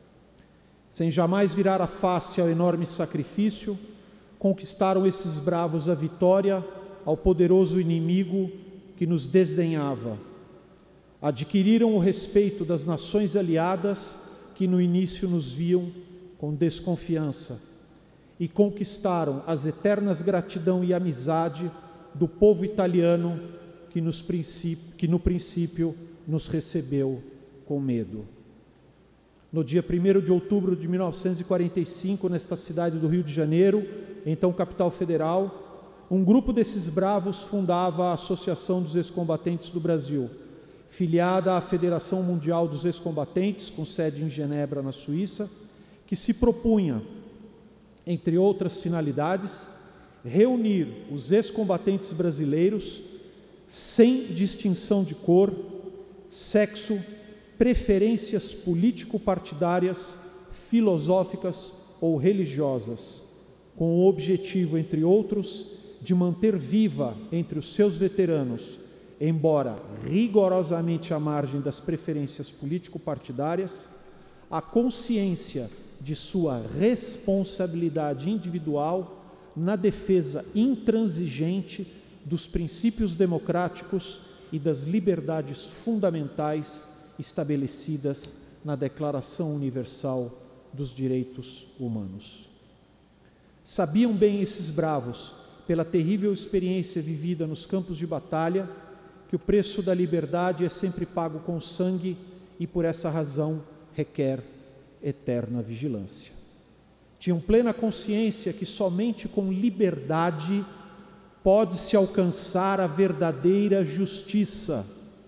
Sem jamais virar a face ao enorme sacrifício, conquistaram esses bravos a vitória ao poderoso inimigo que nos desdenhava. Adquiriram o respeito das nações aliadas que no início nos viam com desconfiança e conquistaram as eternas gratidão e amizade do povo italiano que, nos princípio, que no princípio nos recebeu com medo. No dia primeiro de outubro de mil novecentos e quarenta e cinco, nesta cidade do Rio de Janeiro, então capital federal, um grupo desses bravos fundava a Associação dos Ex-Combatentes do Brasil, filiada à Federação Mundial dos Ex-Combatentes, com sede em Genebra, na Suíça, que se propunha, entre outras finalidades, reunir os ex-combatentes brasileiros sem distinção de cor, sexo, preferências político-partidárias, filosóficas ou religiosas, com o objetivo, entre outros, de manter viva entre os seus veteranos, embora rigorosamente à margem das preferências político-partidárias, a consciência de sua responsabilidade individual na defesa intransigente dos princípios democráticos e das liberdades fundamentais estabelecidas na Declaração Universal dos Direitos Humanos. Sabiam bem esses bravos, pela terrível experiência vivida nos campos de batalha, que o preço da liberdade é sempre pago com sangue e, por essa razão, requer eterna vigilância. Tinham plena consciência que somente com liberdade pode-se alcançar a verdadeira justiça,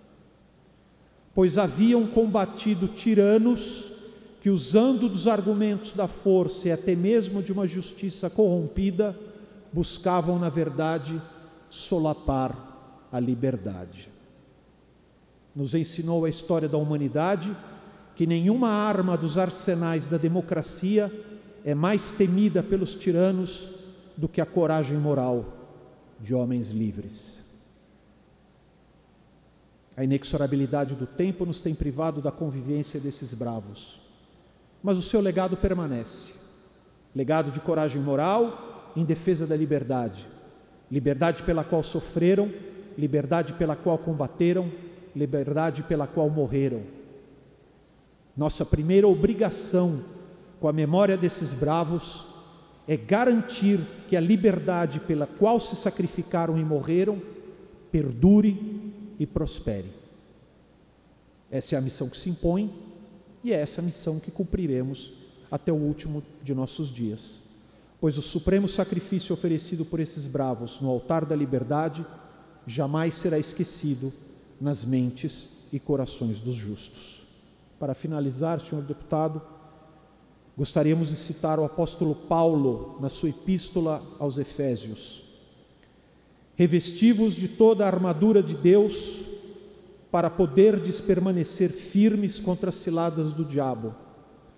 pois haviam combatido tiranos que, usando dos argumentos da força e até mesmo de uma justiça corrompida, buscavam, na verdade, solapar a liberdade. Nos ensinou a história da humanidade que nenhuma arma dos arsenais da democracia é mais temida pelos tiranos do que a coragem moral de homens livres. A inexorabilidade do tempo nos tem privado da convivência desses bravos, mas o seu legado permanece. Legado de coragem moral em defesa da liberdade, liberdade pela qual sofreram, liberdade pela qual combateram, liberdade pela qual morreram. Nossa primeira obrigação com a memória desses bravos é garantir que a liberdade pela qual se sacrificaram e morreram perdure e prospere. Essa é a missão que se impõe e é essa a missão que cumpriremos até o último de nossos dias, pois o supremo sacrifício oferecido por esses bravos no altar da liberdade jamais será esquecido nas mentes e corações dos justos. Para finalizar, senhor deputado, gostaríamos de citar o apóstolo Paulo na sua epístola aos Efésios: revesti-vos de toda a armadura de Deus para poderdes permanecer firmes contra as ciladas do diabo.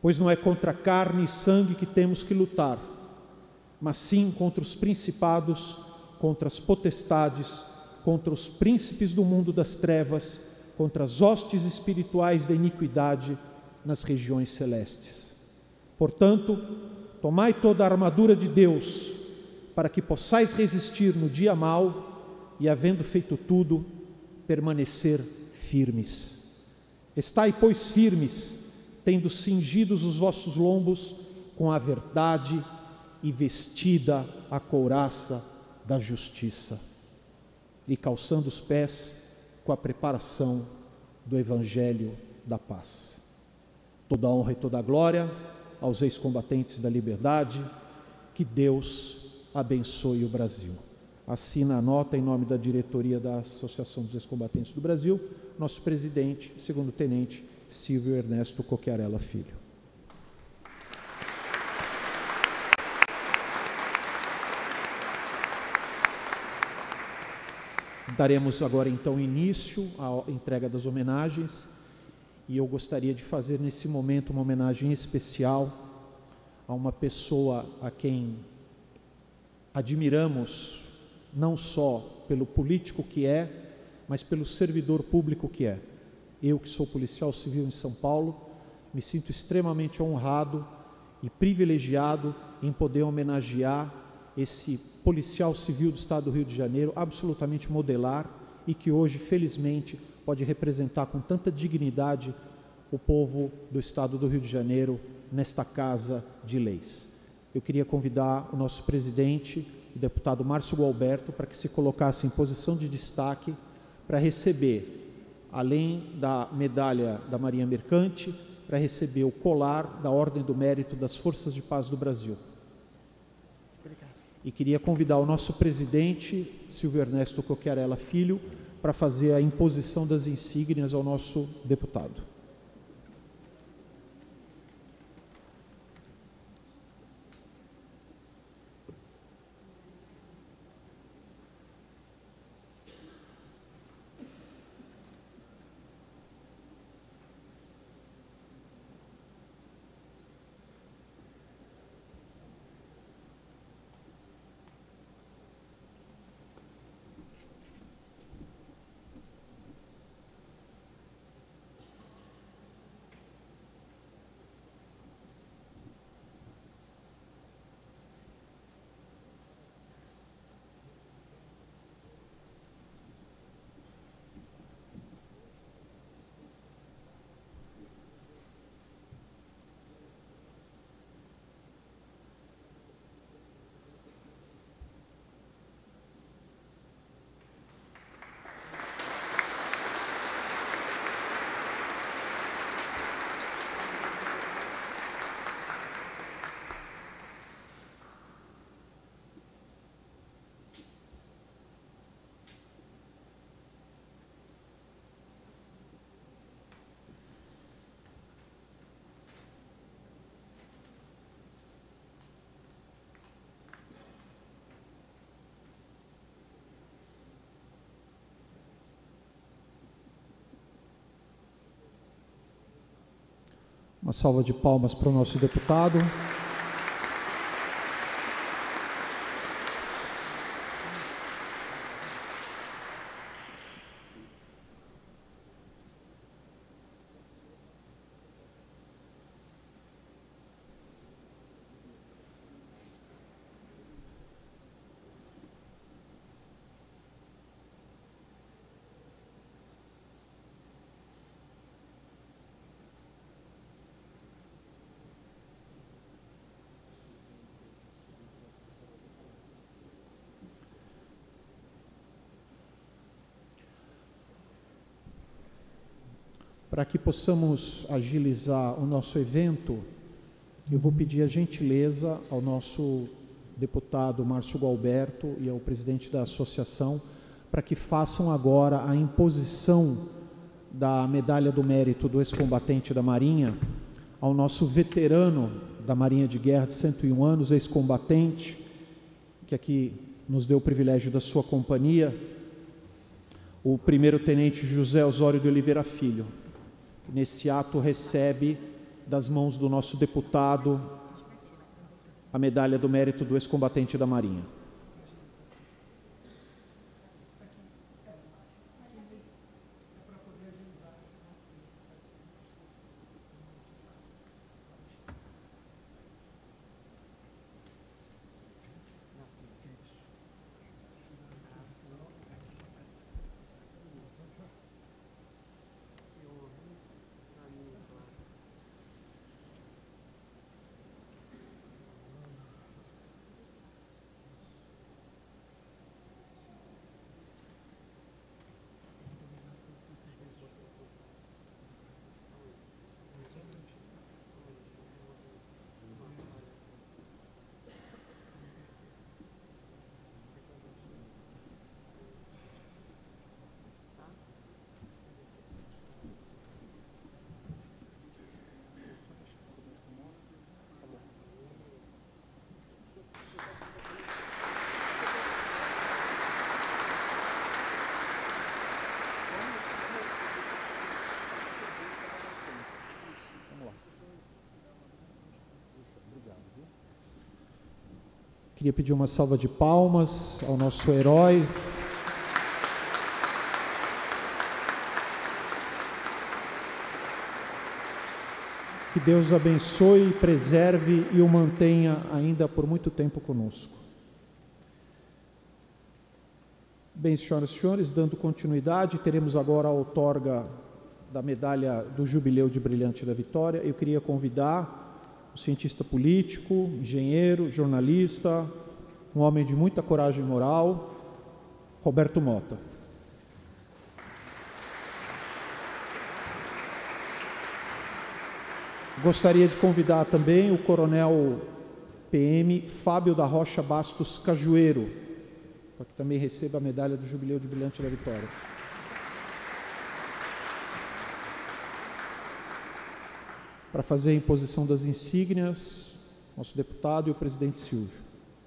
pois não é contra carne e sangue que temos que lutar, mas sim contra os principados, contra as potestades, contra os príncipes do mundo das trevas, contra as hostes espirituais da iniquidade nas regiões celestes. Portanto, tomai toda a armadura de Deus, para que possais resistir no dia mau e, havendo feito tudo, permanecer firmes. Estai, pois, firmes, tendo cingidos os vossos lombos com a verdade e vestida a couraça da justiça, e calçando os pés com a preparação do Evangelho da paz. Toda a honra e toda a glória aos ex-combatentes da liberdade. Que Deus abençoe o Brasil. Assina a nota em nome da diretoria da Associação dos Ex-Combatentes do Brasil, nosso presidente, segundo tenente Silvio Ernesto Coquiarella Filho. Daremos agora então início à entrega das homenagens, e eu gostaria de fazer nesse momento uma homenagem especial a uma pessoa a quem admiramos, não só pelo político que é, mas pelo servidor público que é. Eu, que sou policial civil em São Paulo, me sinto extremamente honrado e privilegiado em poder homenagear esse policial civil do Estado do Rio de Janeiro, absolutamente modelar, e que hoje, felizmente, pode representar com tanta dignidade o povo do Estado do Rio de Janeiro nesta Casa de Leis. Eu queria convidar o nosso presidente, o deputado Márcio Gualberto, para que se colocasse em posição de destaque para receber, além da medalha da Marinha Mercante, para receber o colar da Ordem do Mérito das Forças de Paz do Brasil. Obrigado. E queria convidar o nosso presidente, Silvio Ernesto Coquiarella Filho, para fazer a imposição das insígnias ao nosso deputado. Uma salva de palmas para o nosso deputado. Para que possamos agilizar o nosso evento, eu vou pedir a gentileza ao nosso deputado Márcio Gualberto e ao presidente da associação para que façam agora a imposição da medalha do mérito do ex-combatente da Marinha ao nosso veterano da Marinha de Guerra de cento e um anos, ex-combatente, que aqui nos deu o privilégio da sua companhia, o primeiro-tenente José Osório de Oliveira Filho. Nesse ato recebe das mãos do nosso deputado a medalha do mérito do ex-combatente da Marinha. Queria pedir uma salva de palmas ao nosso herói. Que Deus abençoe, preserve e o mantenha ainda por muito tempo conosco. Bem, senhoras e senhores, dando continuidade, teremos agora a outorga da medalha do Jubileu de Brilhante da Vitória. Eu queria convidar o cientista político, engenheiro, jornalista, um homem de muita coragem moral, Roberto Mota. Gostaria de convidar também o coronel P M Fábio da Rocha Bastos Cajueiro, para que também receba a medalha do Jubileu de Brilhante da Vitória. Para fazer a imposição das insígnias, nosso deputado e o presidente Silvio.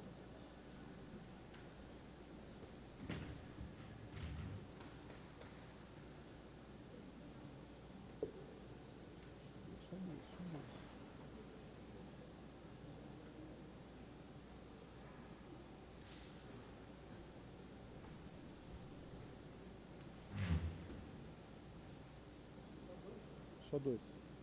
Só dois.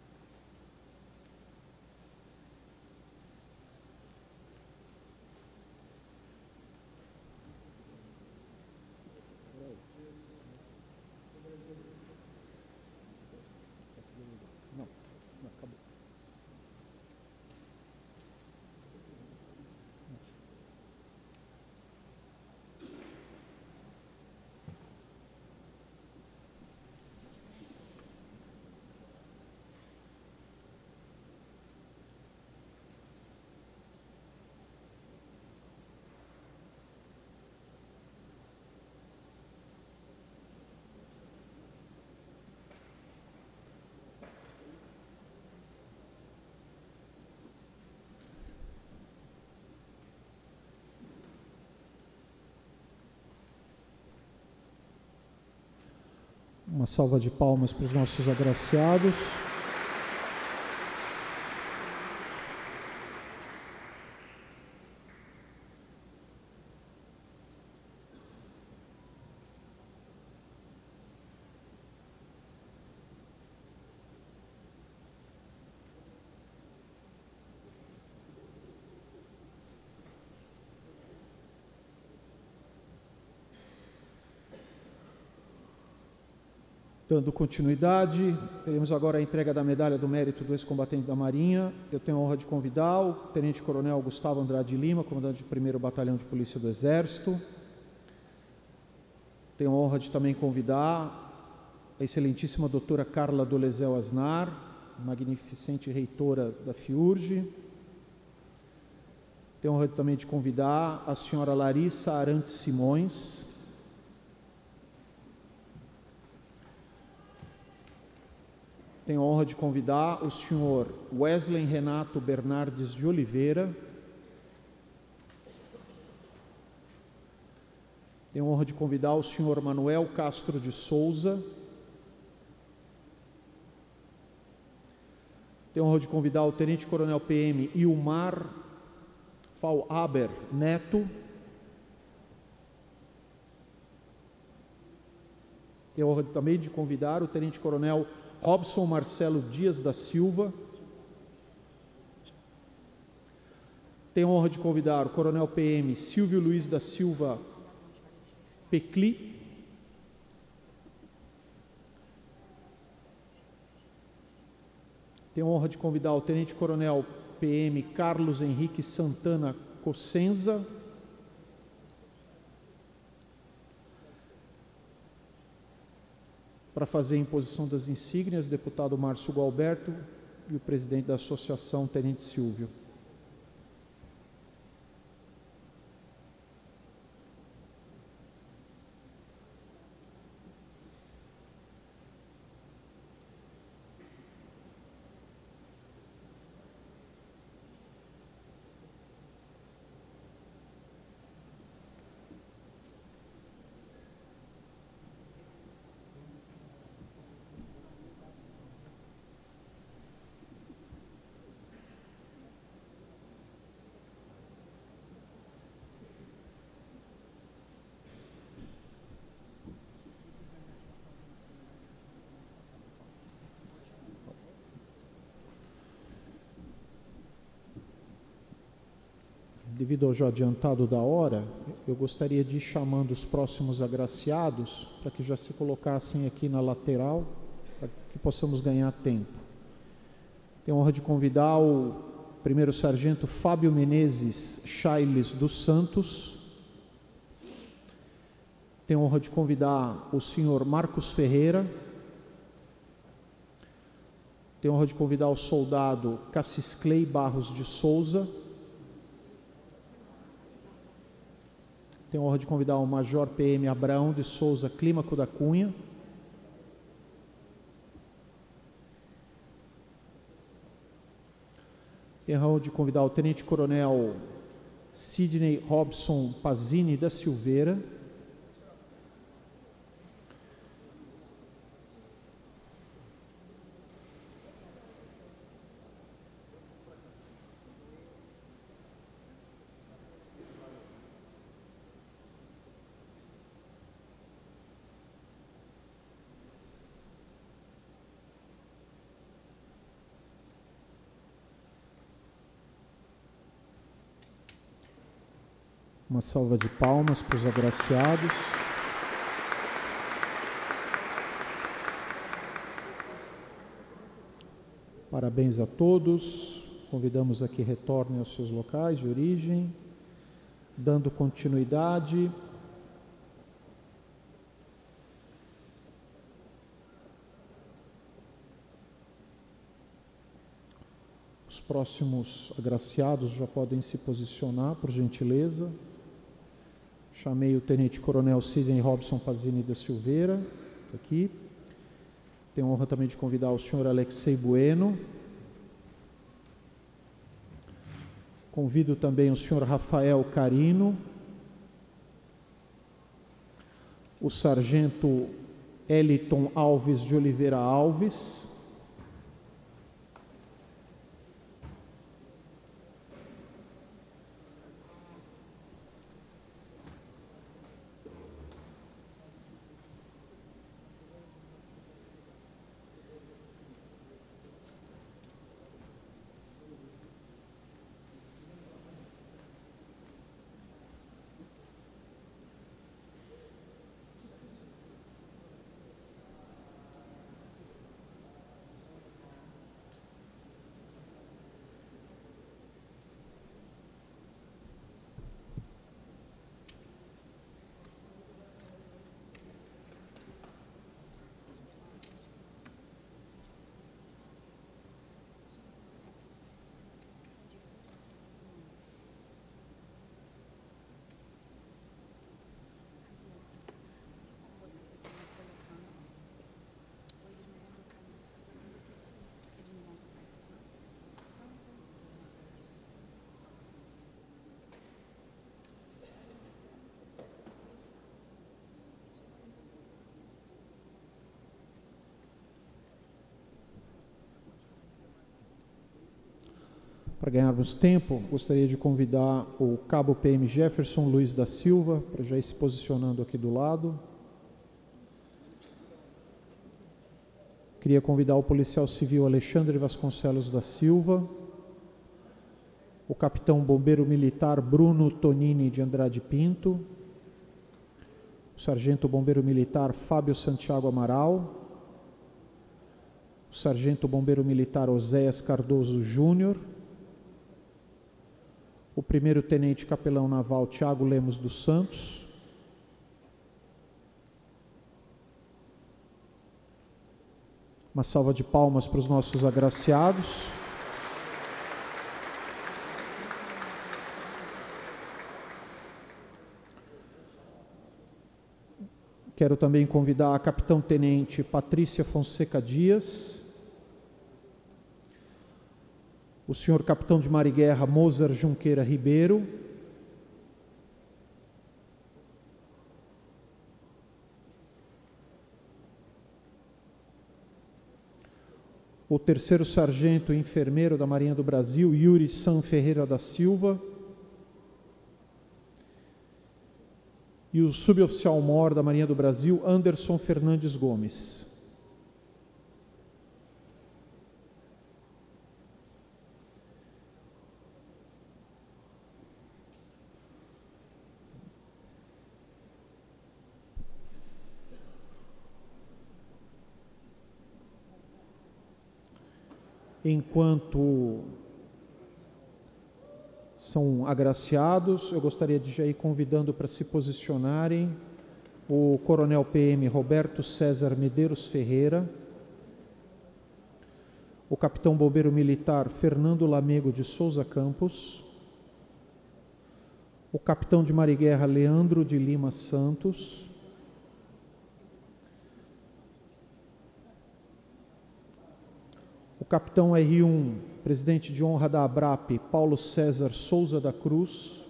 Não, não, acabou. Uma salva de palmas para os nossos agraciados. Dando continuidade, teremos agora a entrega da medalha do mérito do ex-combatente da Marinha. Eu tenho a honra de convidar o tenente-coronel Gustavo Andrade Lima, comandante do primeiro Batalhão de Polícia do Exército. Tenho a honra de também convidar a excelentíssima doutora Carla Dolezel Asnar, magnificente reitora da FIURG. Tenho a honra também de convidar a senhora Larissa Arantes Simões, tenho a honra de convidar o senhor Wesley Renato Bernardes de Oliveira. Tenho a honra de convidar o senhor Manuel Castro de Souza. Tenho a honra de convidar o Tenente Coronel P M Ilmar Fauhaber Neto. Tenho a honra também de convidar o Tenente Coronel Robson Marcelo Dias da Silva. Tenho a honra de convidar o Coronel P M Silvio Luiz da Silva Pecli. Tenho a honra de convidar o Tenente Coronel P M Carlos Henrique Santana Cossenza. Para fazer a imposição das insígnias, deputado Márcio Gualberto e o presidente da associação, Tenente Silvio. Devido ao já adiantado da hora, eu gostaria de ir chamando os próximos agraciados para que já se colocassem aqui na lateral, para que possamos ganhar tempo. Tenho a honra de convidar o primeiro sargento Fábio Menezes Chailes dos Santos. Tenho a honra de convidar o senhor Marcos Ferreira. Tenho a honra de convidar o soldado Cassisclei Barros de Souza. Tenho a honra de convidar o Major P M Abraão de Souza Clímaco da Cunha. Tenho a honra de convidar o Tenente Coronel Sidney Robson Pazini da Silveira. Uma salva de palmas para os agraciados. Parabéns a todos. Convidamos a que retornem aos seus locais de origem, dando continuidade. Os próximos agraciados já podem se posicionar, por gentileza. Chamei o Tenente Coronel Sidney Robson Pazini da Silveira, aqui. Tenho a honra também de convidar o senhor Alexei Bueno. Convido também o senhor Rafael Carino, o sargento Eliton Alves de Oliveira Alves, Para ganharmos tempo, gostaria de convidar o Cabo P M Jefferson Luiz da Silva, para já ir se posicionando aqui do lado. Queria convidar o policial civil Alexandre Vasconcelos da Silva, o capitão bombeiro militar Bruno Tonini de Andrade Pinto, o sargento bombeiro militar Fábio Santiago Amaral, o sargento bombeiro militar Oséias Cardoso Júnior, o primeiro tenente capelão naval Tiago Lemos dos Santos, uma salva de palmas para os nossos agraciados. Quero também convidar a capitão-tenente Patrícia Fonseca Dias, o senhor capitão de mar e guerra Mozart Junqueira Ribeiro, o terceiro sargento e enfermeiro da Marinha do Brasil Yuri San Ferreira da Silva e o suboficial-mor da Marinha do Brasil Anderson Fernandes Gomes. Enquanto são agraciados, eu gostaria de já ir convidando para se posicionarem o coronel P M Roberto César Medeiros Ferreira, o capitão bombeiro militar Fernando Lamego de Souza Campos, o capitão de mar e guerra Leandro de Lima Santos, o capitão R um, presidente de honra da ABRAP, Paulo César Souza da Cruz,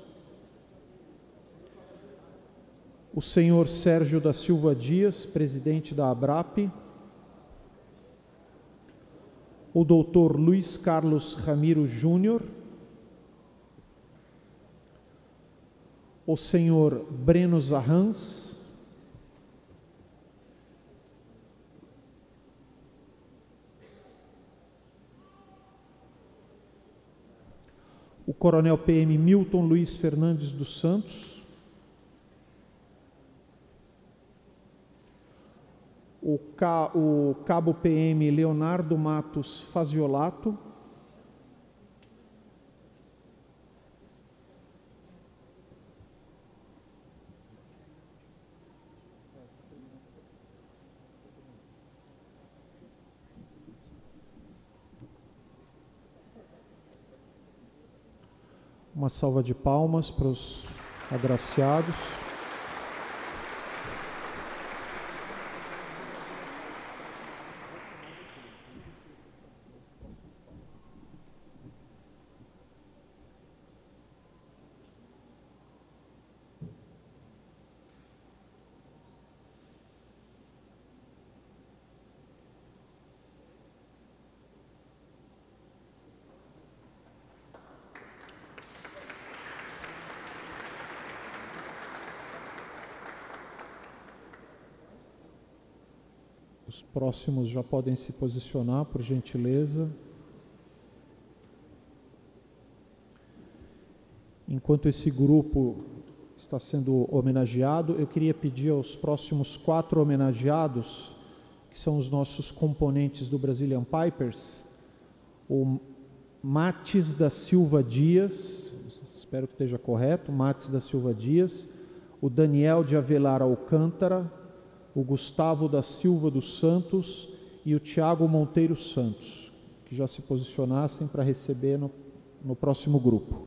o senhor Sérgio da Silva Dias, presidente da ABRAP, o doutor Luiz Carlos Ramiro Júnior, o senhor Breno Zarrans, o coronel P M Milton Luiz Fernandes dos Santos, o, Ca, o cabo P M Leonardo Matos Faziolato, uma salva de palmas para os agraciados. Os próximos já podem se posicionar, por gentileza. Enquanto esse grupo está sendo homenageado, eu queria pedir aos próximos quatro homenageados, que são os nossos componentes do Brazilian Pipers, o Mates da Silva Dias, espero que esteja correto, Mates da Silva Dias, o Daniel de Avelar Alcântara, o Gustavo da Silva dos Santos e o Tiago Monteiro Santos, que já se posicionassem para receber no, no próximo grupo.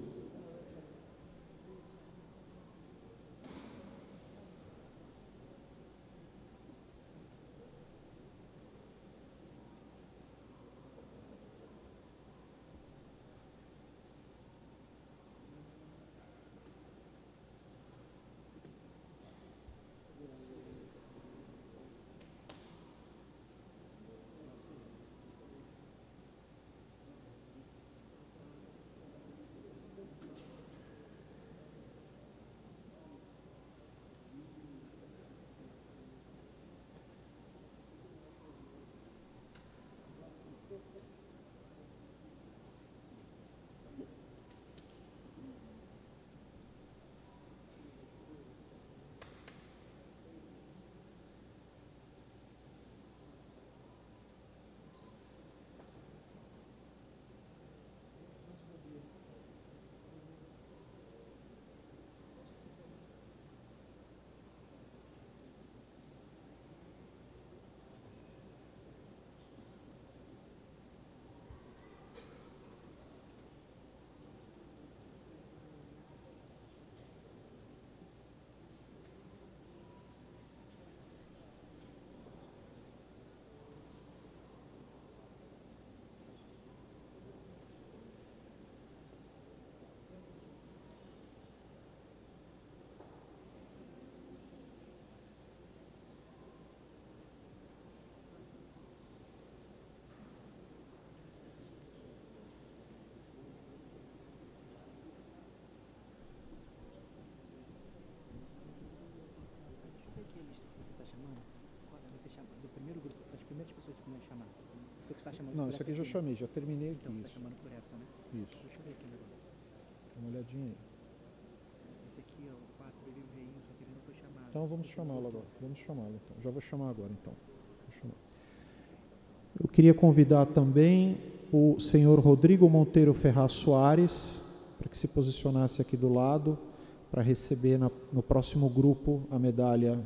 Não, isso aqui já chamei, já terminei aqui. Então, você isso. está chamando por essa, né? Isso. Deixa eu ver aqui o negócio. Dá uma olhadinha aí. Esse aqui, ó, o quatro, ele veio, só que ele não foi chamado. Então vamos chamá-lo agora. Vamos chamá-lo então. Já vou chamar agora então. Vou chamar. Eu queria convidar também o senhor Rodrigo Monteiro Ferraz Soares para que se posicionasse aqui do lado para receber na, no próximo grupo a medalha.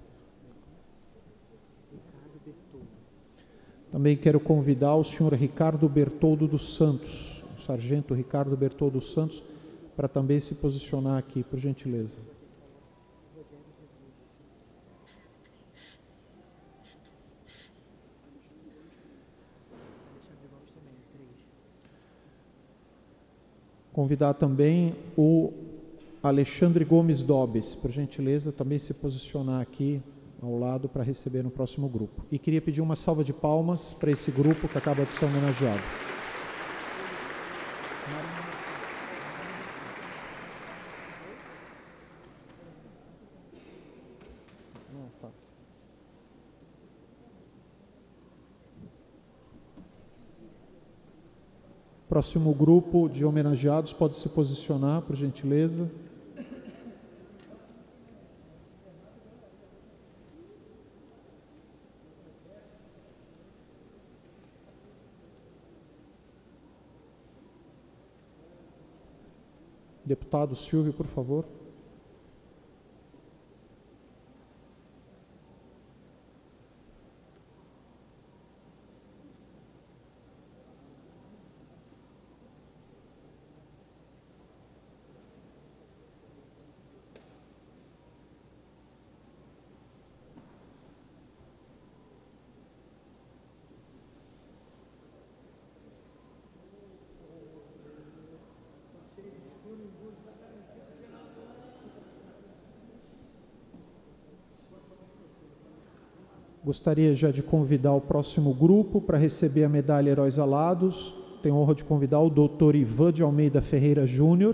Também quero convidar o senhor Ricardo Bertoldo dos Santos, o sargento Ricardo Bertoldo dos Santos, para também se posicionar aqui, por gentileza. Convidar também o Alexandre Gomes Dobes, por gentileza, também se posicionar aqui ao lado para receber no próximo grupo. E queria pedir uma salva de palmas para esse grupo que acaba de ser homenageado. Não, tá. Próximo grupo de homenageados pode se posicionar, por gentileza. Deputado Silvio, por favor. Gostaria já de convidar o próximo grupo para receber a medalha Heróis Alados. Tenho a honra de convidar o doutor Ivan de Almeida Ferreira Júnior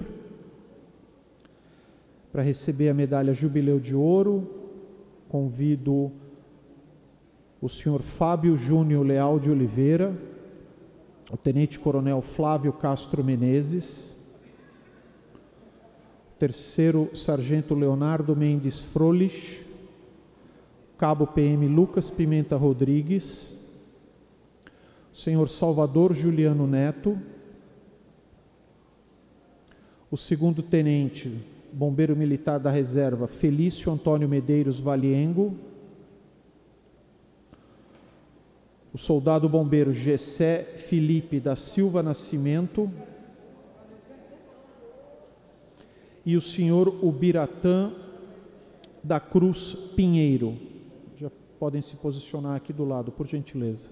para receber a medalha Jubileu de Ouro. Convido o senhor Fábio Júnior Leal de Oliveira, o tenente-coronel Flávio Castro Menezes, o terceiro sargento Leonardo Mendes Frolich, Cabo P M Lucas Pimenta Rodrigues, o senhor Salvador Juliano Neto, o segundo tenente, bombeiro militar da reserva, Felício Antônio Medeiros Valiengo, o soldado bombeiro Gessé Felipe da Silva Nascimento e o senhor Ubiratã da Cruz Pinheiro. Já podem se posicionar aqui do lado, por gentileza.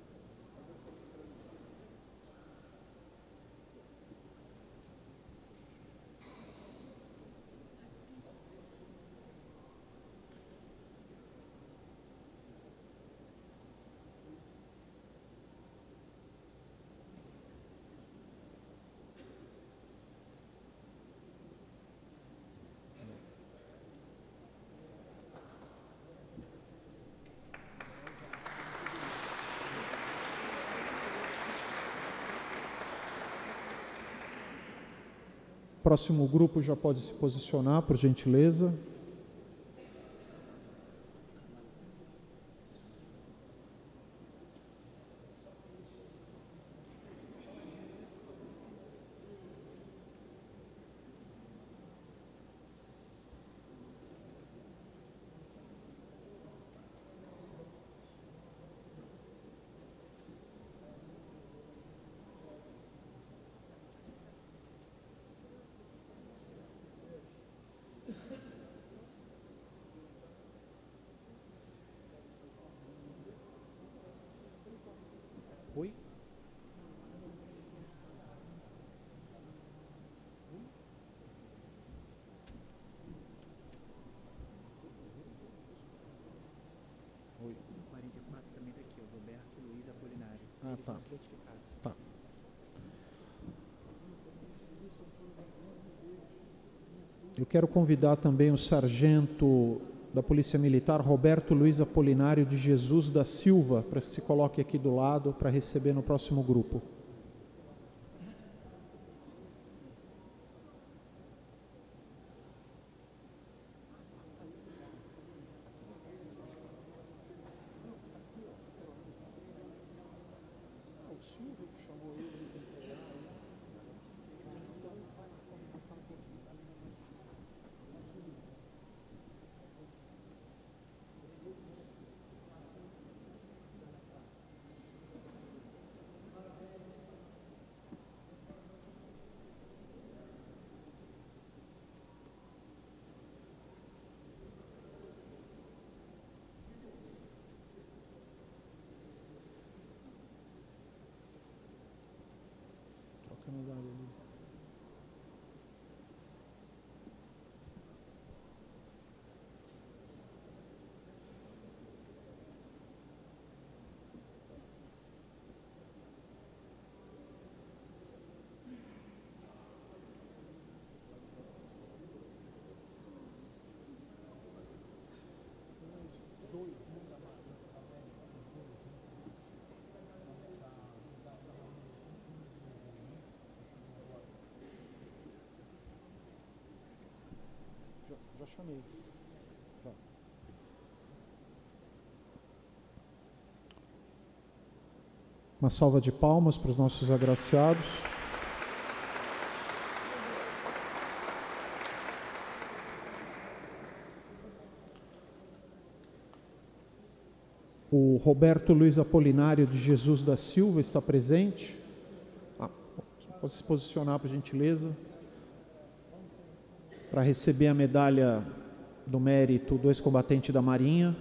Próximo grupo já pode se posicionar, por gentileza. Oi? Oi. quarenta e quatro também daqui, o Roberto Luiz Apolinário. Ah, tá. Tá. Eu quero convidar também o sargento da Polícia Militar, Roberto Luiz Apolinário de Jesus da Silva, para que se coloque aqui do lado para receber no próximo grupo. Já chamei. Tá. Uma salva de palmas para os nossos agraciados. O Roberto Luiz Apolinário de Jesus da Silva está presente. Ah, pode se posicionar, por gentileza, para receber a medalha do mérito do ex-combatente da Marinha.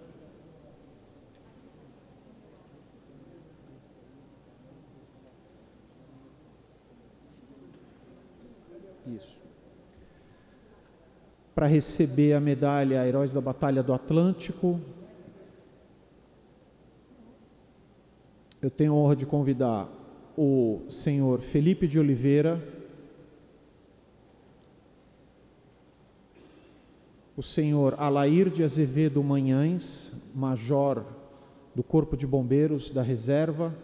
Isso. Para receber a medalha Heróis da Batalha do Atlântico, eu tenho a honra de convidar o senhor Felipe de Oliveira, o senhor Alair de Azevedo Manhães, major do Corpo de Bombeiros da Reserva,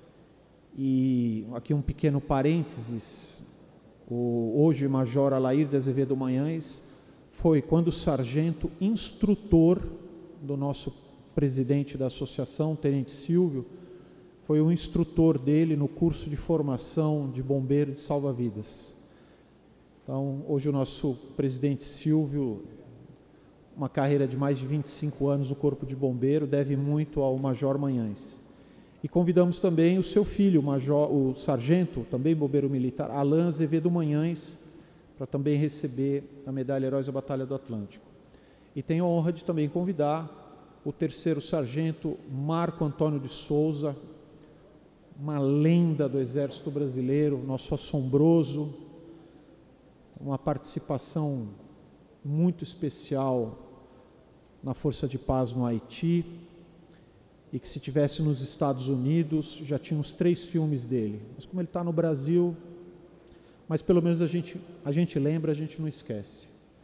e aqui um pequeno parênteses, o hoje major Alair de Azevedo Manhães foi, quando sargento, instrutor do nosso presidente da associação, Tenente Silvio, foi o instrutor dele no curso de formação de bombeiro de salva-vidas. Então, hoje o nosso presidente Silvio, uma carreira de mais de vinte e cinco anos no Corpo de Bombeiro, deve muito ao Major Manhães. E convidamos também o seu filho, o, major, o sargento, também bombeiro militar, Alain Azevedo Manhães, para também receber a medalha Heróis da Batalha do Atlântico. E tenho a honra de também convidar o terceiro sargento Marco Antônio de Souza, uma lenda do Exército Brasileiro, nosso assombroso, uma participação muito especial na Força de Paz no Haiti, e que se tivesse nos Estados Unidos, já tinha uns três filmes dele. Mas como ele está no Brasil, mas pelo menos a gente, a gente lembra, a gente não esquece.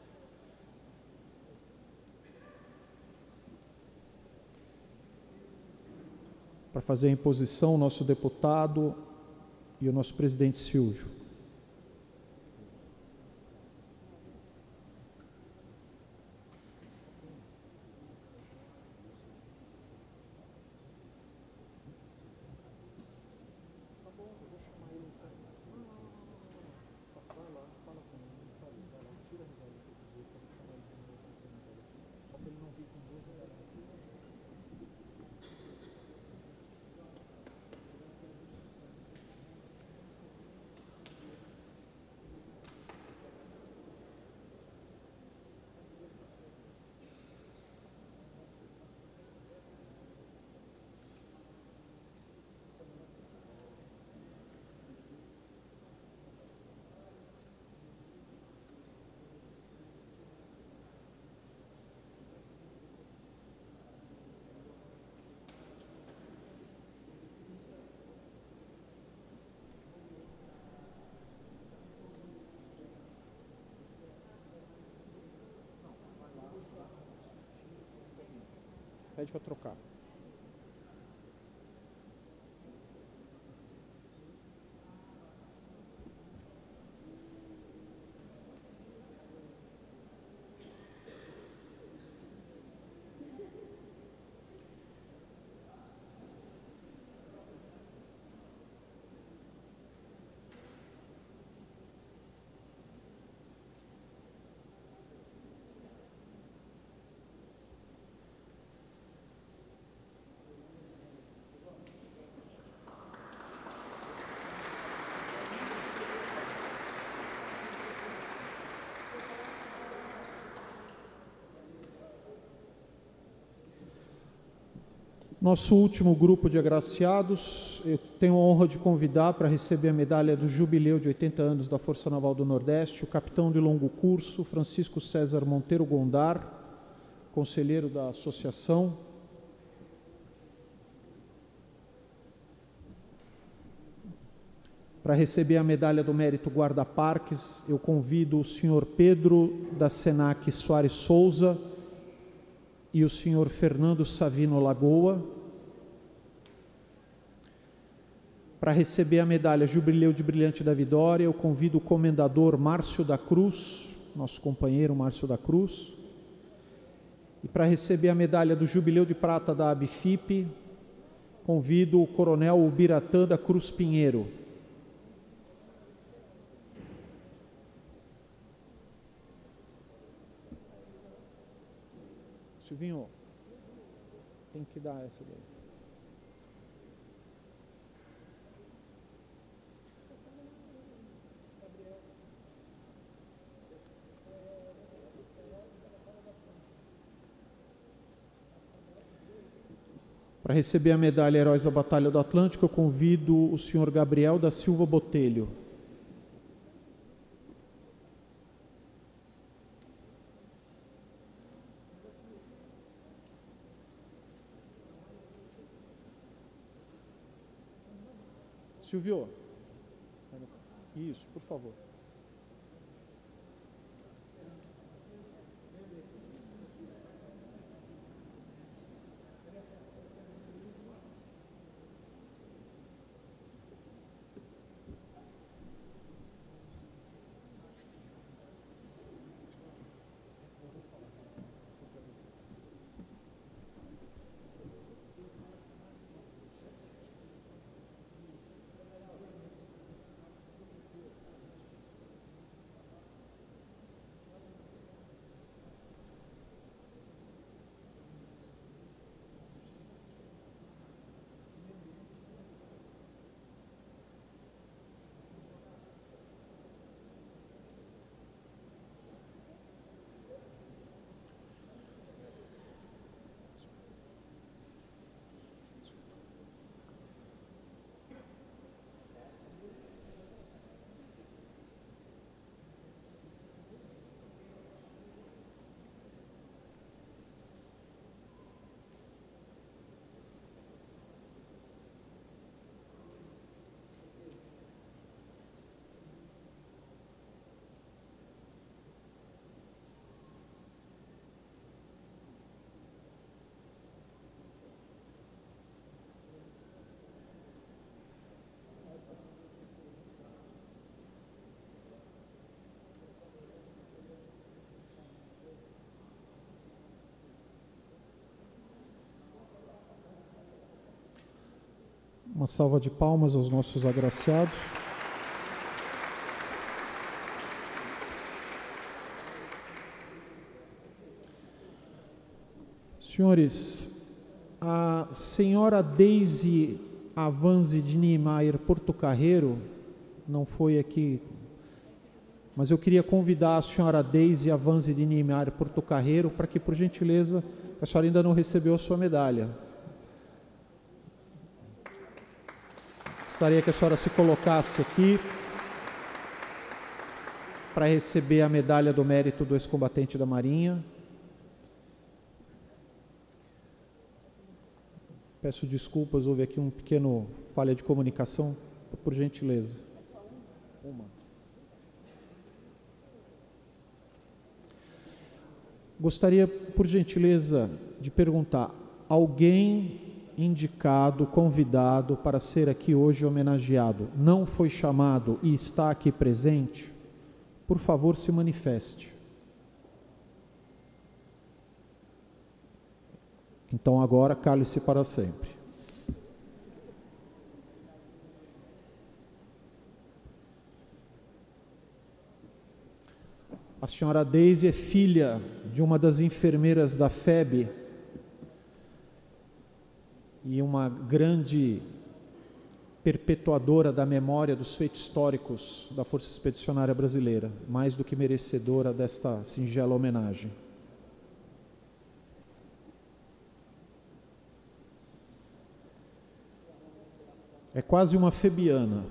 Para fazer a imposição, o nosso deputado e o nosso presidente Silvio. Pede para trocar. Nosso último grupo de agraciados, eu tenho a honra de convidar para receber a medalha do Jubileu de oitenta anos da Força Naval do Nordeste, o capitão de longo curso, Francisco César Monteiro Gondar, conselheiro da associação. Para receber a medalha do Mérito Guarda-Parques, eu convido o senhor Pedro da Senac Soares Souza e o senhor Fernando Savino Lagoa. Para receber a medalha Jubileu de Brilhante da Vitória, eu convido o comendador Márcio da Cruz, nosso companheiro Márcio da Cruz. E para receber a medalha do Jubileu de Prata da ABFIP, convido o coronel Ubiratã da Cruz Pinheiro. Silvinho, tem que dar essa daí. Para receber a medalha Heróis da Batalha do Atlântico, eu convido o senhor Gabriel da Silva Botelho. Silvio. Isso, por favor. Uma salva de palmas aos nossos agraciados. Senhores, a senhora Deise Avanzi de Niemeyer Portocarrero não foi aqui, mas eu queria convidar a senhora Deise Avanzi de Niemeyer Portocarrero para que, por gentileza, a senhora ainda não recebeu a sua medalha. Gostaria que a senhora se colocasse aqui para receber a medalha do mérito do ex-combatente da Marinha. Peço desculpas, houve aqui um pequeno falha de comunicação, por gentileza. Uma. Gostaria, por gentileza, de perguntar, alguém indicado, convidado para ser aqui hoje homenageado, não foi chamado e está aqui presente, por favor, se manifeste. Então agora cale-se para sempre. A senhora Deise é filha de uma das enfermeiras da F E B e uma grande perpetuadora da memória dos feitos históricos da Força Expedicionária Brasileira, mais do que merecedora desta singela homenagem. É quase uma febiana.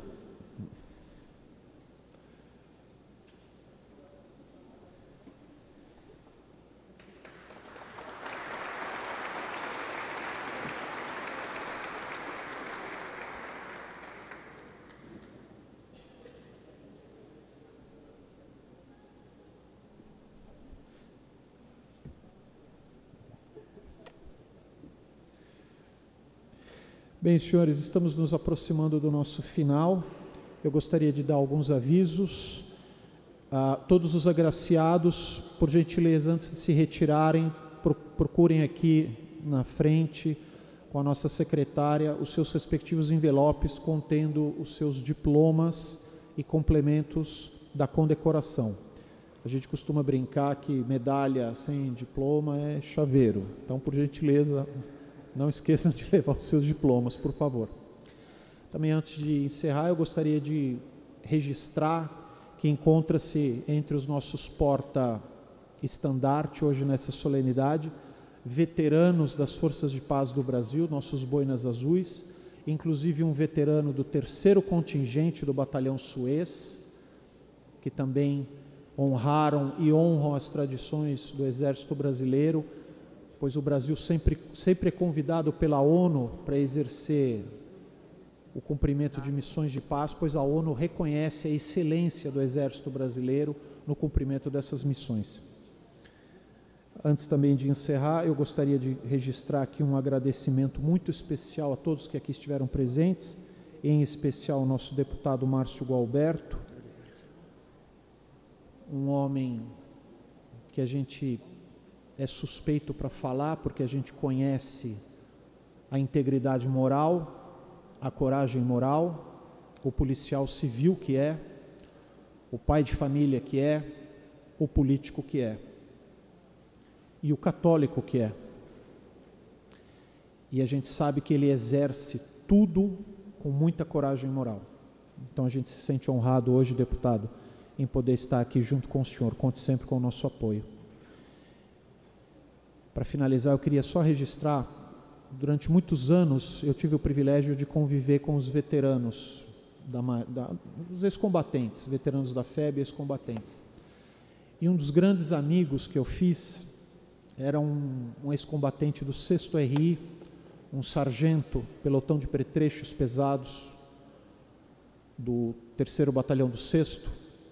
Bem, senhores, estamos nos aproximando do nosso final. Eu gostaria de dar alguns avisos. Ah, todos os agraciados, por gentileza, antes de se retirarem, procurem aqui na frente, com a nossa secretária, os seus respectivos envelopes contendo os seus diplomas e complementos da condecoração. A gente costuma brincar que medalha sem diploma é chaveiro. Então, por gentileza, não esqueçam de levar os seus diplomas, por favor. Também, antes de encerrar, eu gostaria de registrar que encontra-se entre os nossos porta-estandarte, hoje nessa solenidade, veteranos das Forças de Paz do Brasil, nossos boinas azuis, inclusive um veterano do terceiro contingente do Batalhão Suez, que também honraram e honram as tradições do Exército Brasileiro, pois o Brasil sempre, sempre é convidado pela ONU para exercer o cumprimento de missões de paz, pois a ONU reconhece a excelência do Exército Brasileiro no cumprimento dessas missões. Antes também de encerrar, eu gostaria de registrar aqui um agradecimento muito especial a todos que aqui estiveram presentes, em especial ao nosso deputado Márcio Gualberto, um homem que a gente é suspeito para falar, porque a gente conhece a integridade moral, a coragem moral, o policial civil que é, o pai de família que é, o político que é, e o católico que é. E a gente sabe que ele exerce tudo com muita coragem moral. Então a gente se sente honrado hoje, deputado, em poder estar aqui junto com o senhor. Conte sempre com o nosso apoio. Para finalizar, eu queria só registrar, durante muitos anos eu tive o privilégio de conviver com os veteranos, da, da, os ex-combatentes, veteranos da F E B e ex-combatentes. E um dos grandes amigos que eu fiz era um, um ex-combatente do sexto R I, um sargento, pelotão de petrechos pesados, do terceiro Batalhão do sexto,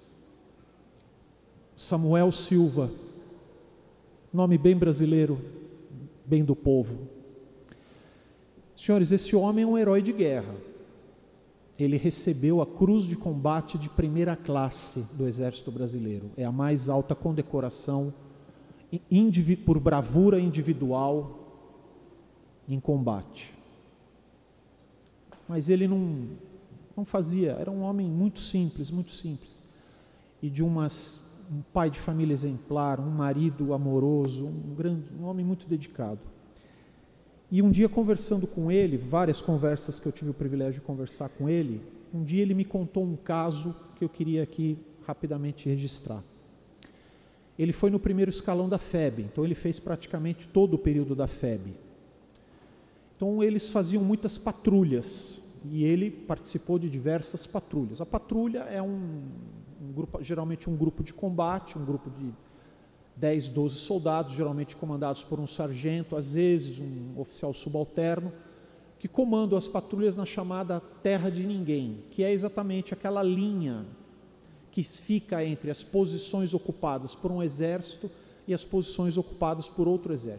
Samuel Silva, nome bem brasileiro, bem do povo. Senhores, esse homem é um herói de guerra. Ele recebeu a Cruz de Combate de primeira classe do Exército Brasileiro. É a mais alta condecoração por bravura individual em combate. Mas ele não, não fazia, era um homem muito simples, muito simples. E de umas... um pai de família exemplar, um marido amoroso, um, grande, um homem muito dedicado. E um dia, conversando com ele, várias conversas que eu tive o privilégio de conversar com ele, um dia ele me contou um caso que eu queria aqui rapidamente registrar. Ele foi no primeiro escalão da F E B, então ele fez praticamente todo o período da F E B. Então eles faziam muitas patrulhas, e ele participou de diversas patrulhas. A patrulha é um, um grupo, geralmente um grupo de combate, um grupo de dez, doze soldados, geralmente comandados por um sargento, às vezes um oficial subalterno, que comandam as patrulhas na chamada Terra de Ninguém, que é exatamente aquela linha que fica entre as posições ocupadas por um exército e as posições ocupadas por outro exército.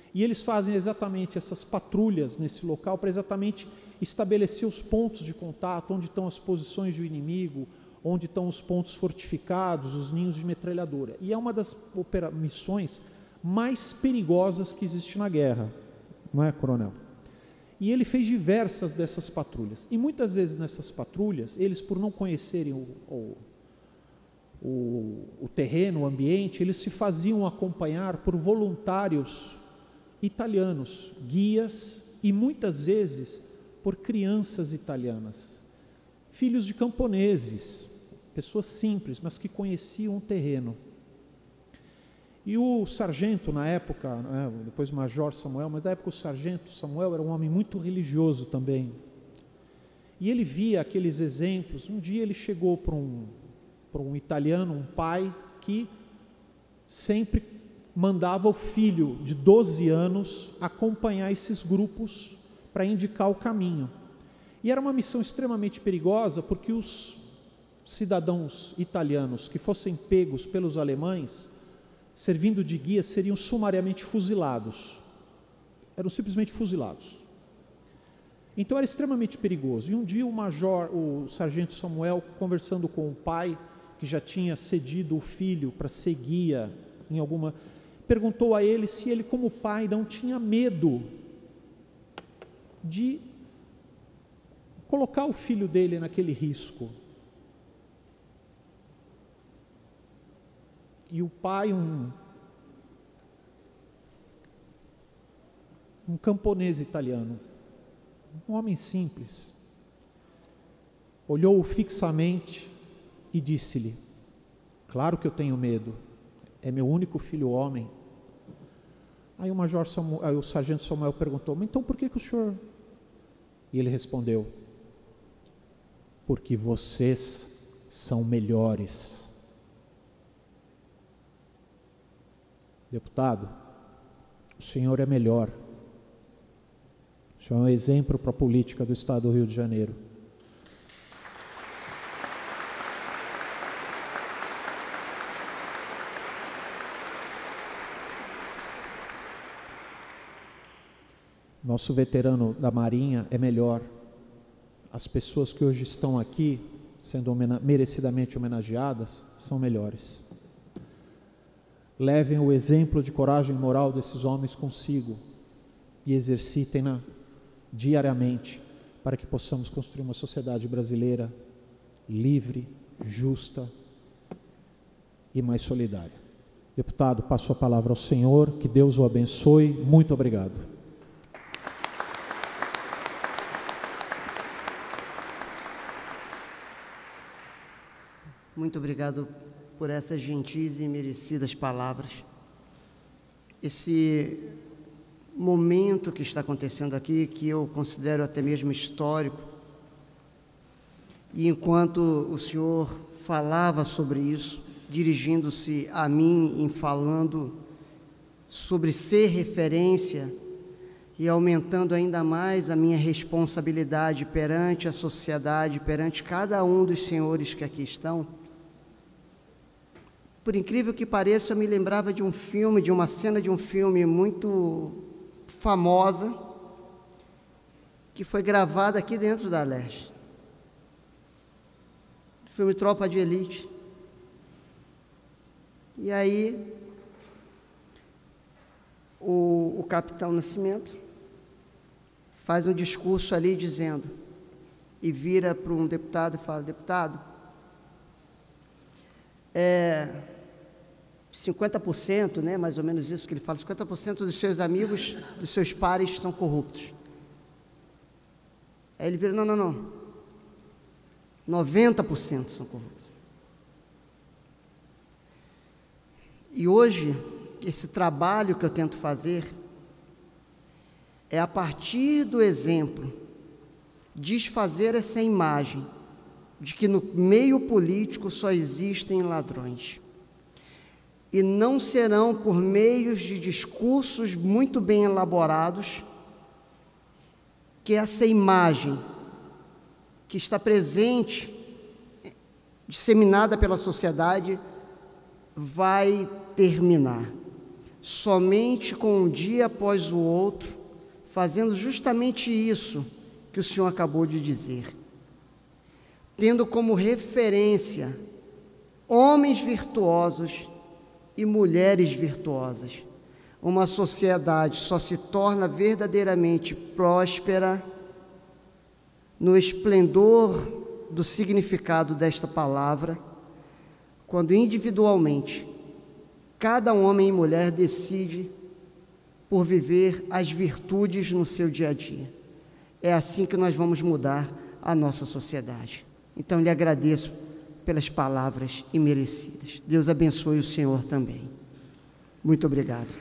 E eles fazem exatamente essas patrulhas nesse local para exatamente estabelecer os pontos de contato, onde estão as posições do inimigo, onde estão os pontos fortificados, os ninhos de metralhadora. E é uma das opera- missões mais perigosas que existe na guerra, não é, coronel? E ele fez diversas dessas patrulhas. E muitas vezes nessas patrulhas, eles, por não conhecerem o, o, o, o terreno, o ambiente, eles se faziam acompanhar por voluntários italianos, guias, e muitas vezes por crianças italianas, filhos de camponeses, pessoas simples, mas que conheciam o terreno. E o sargento, na época, né, depois o major Samuel, mas na época o sargento Samuel era um homem muito religioso também. E ele via aqueles exemplos. Um dia ele chegou para um, para um italiano, um pai, que sempre mandava o filho de doze anos acompanhar esses grupos para indicar o caminho. E era uma missão extremamente perigosa, porque os cidadãos italianos que fossem pegos pelos alemães, servindo de guia, seriam sumariamente fuzilados. Eram simplesmente fuzilados. Então era extremamente perigoso. E um dia o major, o sargento Samuel, conversando com o pai, que já tinha cedido o filho para ser guia em alguma, perguntou a ele se ele, como pai, não tinha medo de colocar o filho dele naquele risco. E o pai, um, um camponês italiano, um homem simples, olhou-o fixamente e disse-lhe: claro que eu tenho medo, é meu único filho homem. Aí o major Samuel, aí o sargento Samuel perguntou: mas então por que que o senhor... E ele respondeu: porque vocês são melhores. Deputado, o senhor é melhor. O senhor é um exemplo para a política do Estado do Rio de Janeiro. Nosso veterano da Marinha é melhor. As pessoas que hoje estão aqui, sendo homena- merecidamente homenageadas, são melhores. Levem o exemplo de coragem moral desses homens consigo e exercitem-na diariamente para que possamos construir uma sociedade brasileira livre, justa e mais solidária. Deputado, passo a palavra ao senhor, que Deus o abençoe. Muito obrigado. Muito obrigado por essas gentis e merecidas palavras. Esse momento que está acontecendo aqui, que eu considero até mesmo histórico, e enquanto o senhor falava sobre isso, dirigindo-se a mim em falando sobre ser referência e aumentando ainda mais a minha responsabilidade perante a sociedade, perante cada um dos senhores que aqui estão, por incrível que pareça, eu me lembrava de um filme, de uma cena de um filme muito famosa, que foi gravada aqui dentro da Leste. O filme Tropa de Elite. E aí, o, o Capitão Nascimento faz um discurso ali dizendo, e vira para um deputado e fala: deputado, é, cinquenta por cento, né, mais ou menos isso que ele fala, cinquenta por cento dos seus amigos, dos seus pares são corruptos. Aí ele vira: não, não, não, noventa por cento são corruptos. E hoje, esse trabalho que eu tento fazer é, a partir do exemplo, desfazer essa imagem de que no meio político só existem ladrões. E não serão por meios de discursos muito bem elaborados que essa imagem que está presente, disseminada pela sociedade, vai terminar. somente com um dia após o outro, fazendo justamente isso que o Senhor acabou de dizer, tendo como referência homens virtuosos e mulheres virtuosas. Uma sociedade só se torna verdadeiramente próspera no esplendor do significado desta palavra, quando individualmente cada homem e mulher decide por viver as virtudes no seu dia a dia. É assim que nós vamos mudar a nossa sociedade. Então, lhe agradeço pelas palavras imerecidas. Deus abençoe o senhor também. Muito obrigado.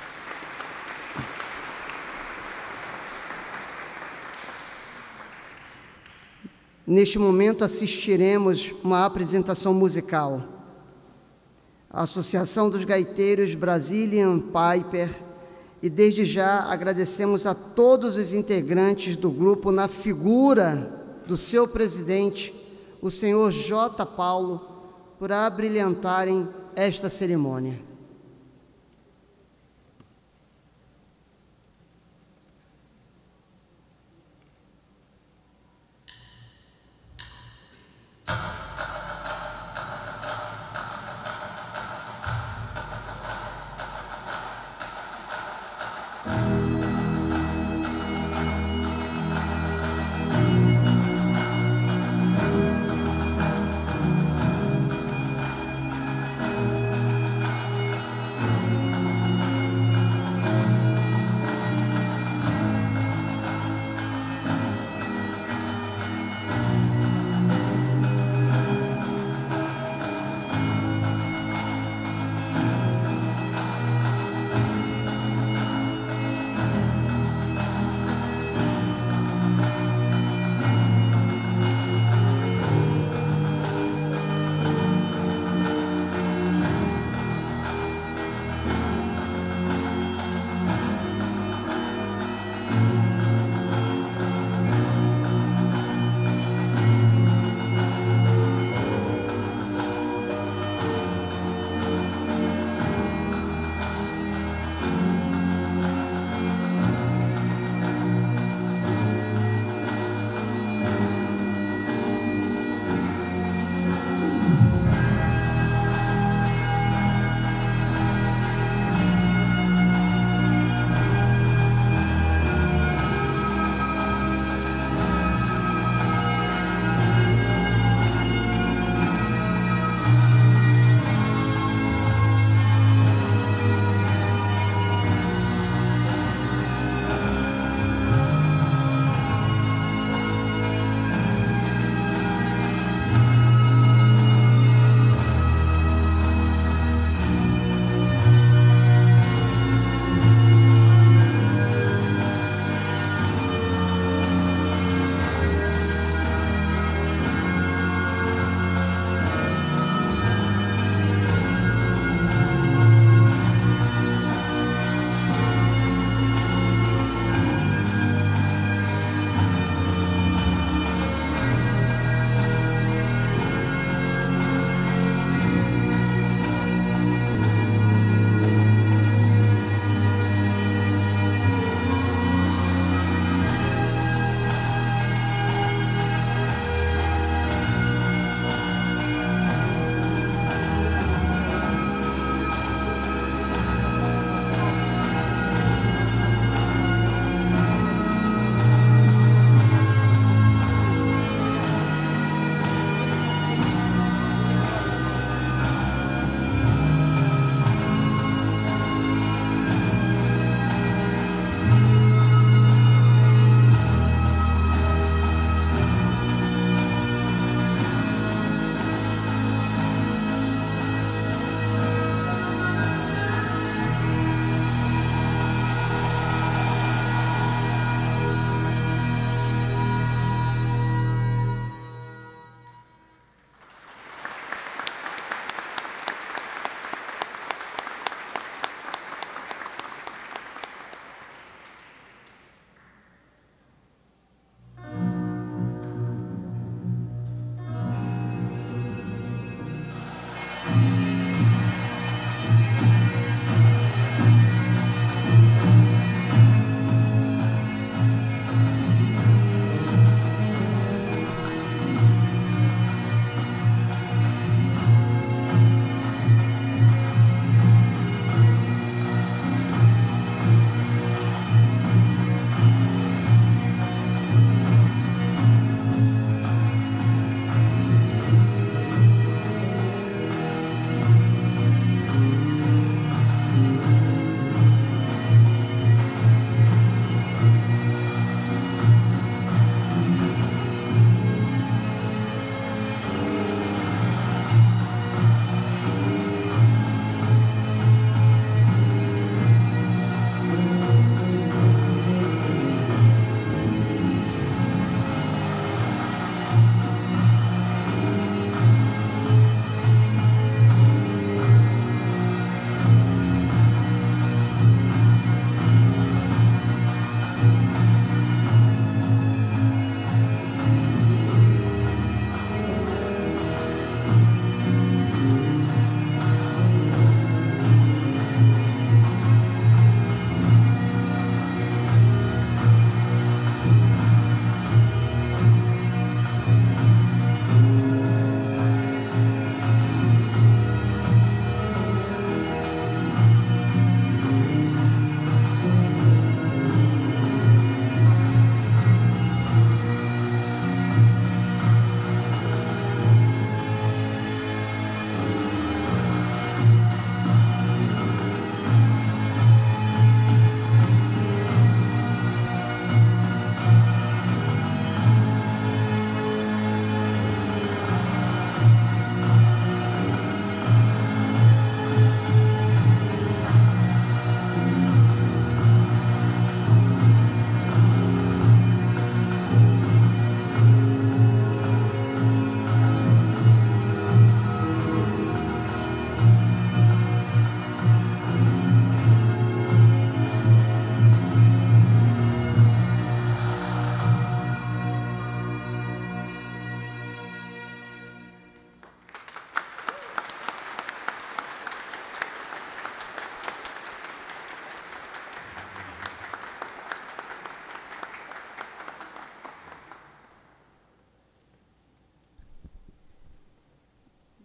Neste momento assistiremos uma apresentação musical. A Associação dos Gaiteiros Brazilian Piper, e desde já agradecemos a todos os integrantes do grupo na figura do seu presidente, o senhor J. Paulo, por abrilhantarem esta cerimônia.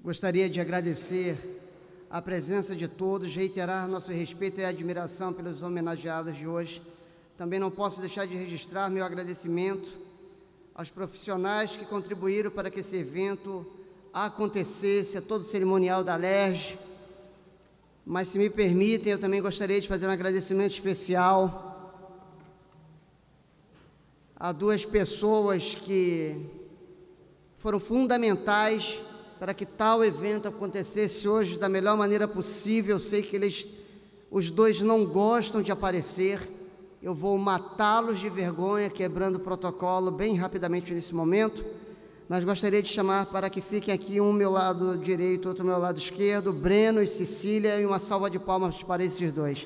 Gostaria de agradecer a presença de todos, reiterar nosso respeito e admiração pelos homenageados de hoje. Também não posso deixar de registrar meu agradecimento aos profissionais que contribuíram para que esse evento acontecesse, a todo o cerimonial da Alerj. Mas, se me permitem, eu também gostaria de fazer um agradecimento especial a duas pessoas que foram fundamentais para que tal evento acontecesse hoje da melhor maneira possível. Eu sei que eles, os dois, não gostam de aparecer. Eu vou matá-los de vergonha, quebrando o protocolo bem rapidamente nesse momento, mas gostaria de chamar para que fiquem aqui, um ao meu lado direito, outro ao meu lado esquerdo, Breno e Cecília, e uma salva de palmas para esses dois.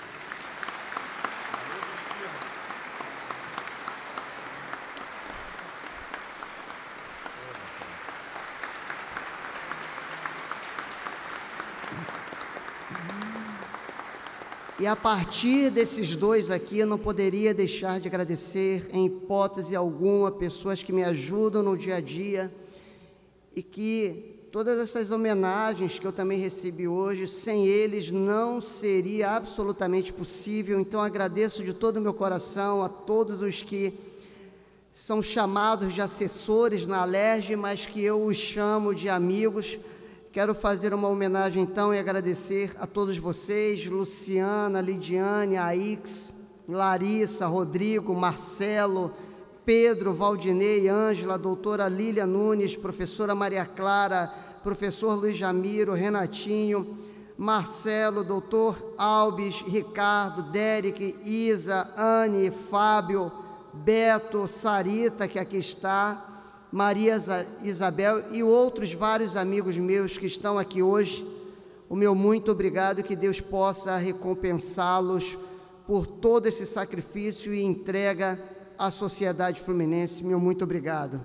E a partir desses dois aqui, eu não poderia deixar de agradecer, em hipótese alguma, pessoas que me ajudam no dia a dia e que todas essas homenagens que eu também recebi hoje, sem eles não seria absolutamente possível. Então, agradeço de todo o meu coração a todos os que são chamados de assessores na Alerj, mas que eu os chamo de amigos. Quero fazer uma homenagem, então, e agradecer a todos vocês, Luciana, Lidiane, Aix, Larissa, Rodrigo, Marcelo, Pedro, Valdinei, Ângela, doutora Lília Nunes, professora Maria Clara, professor Luiz Jamiro, Renatinho, Marcelo, doutor Albes, Ricardo, Derek, Isa, Anne, Fábio, Beto, Sarita, que aqui está, Maria Isabel e outros vários amigos meus que estão aqui hoje. O meu muito obrigado, que Deus possa recompensá-los por todo esse sacrifício e entrega à sociedade fluminense. Meu muito obrigado.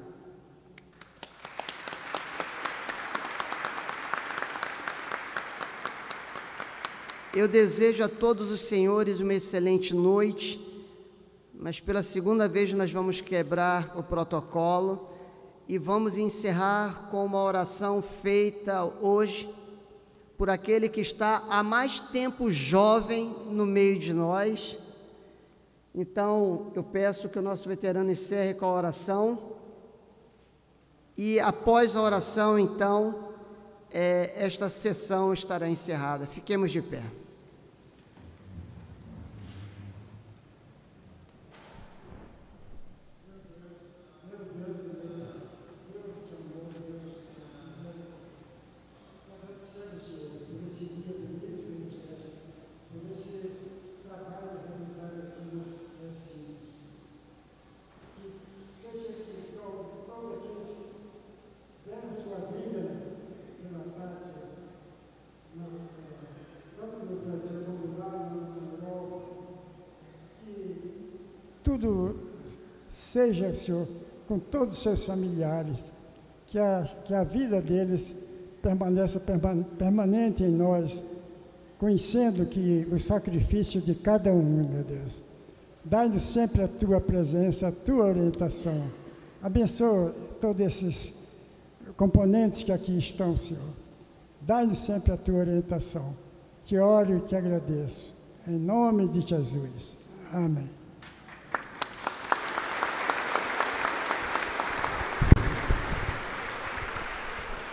Eu desejo a todos os senhores uma excelente noite, mas pela segunda vez nós vamos quebrar o protocolo e vamos encerrar com uma oração feita hoje por aquele que está há mais tempo jovem no meio de nós. Então, eu peço que o nosso veterano encerre com a oração e, após a oração, então, é, esta sessão estará encerrada. Fiquemos de pé. Tudo seja, Senhor, com todos os seus familiares, que a, que a vida deles permaneça permanente em nós, conhecendo que o sacrifício de cada um, meu Deus. Dai-nos sempre a Tua presença, a Tua orientação. Abençoa todos esses componentes que aqui estão, Senhor. Dai-nos sempre a Tua orientação. Te oro e te agradeço. Em nome de Jesus. Amém.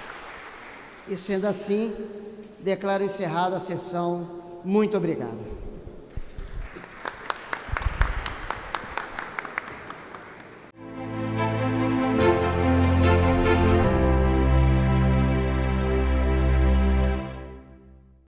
E sendo assim, declaro encerrada a sessão. Muito obrigado.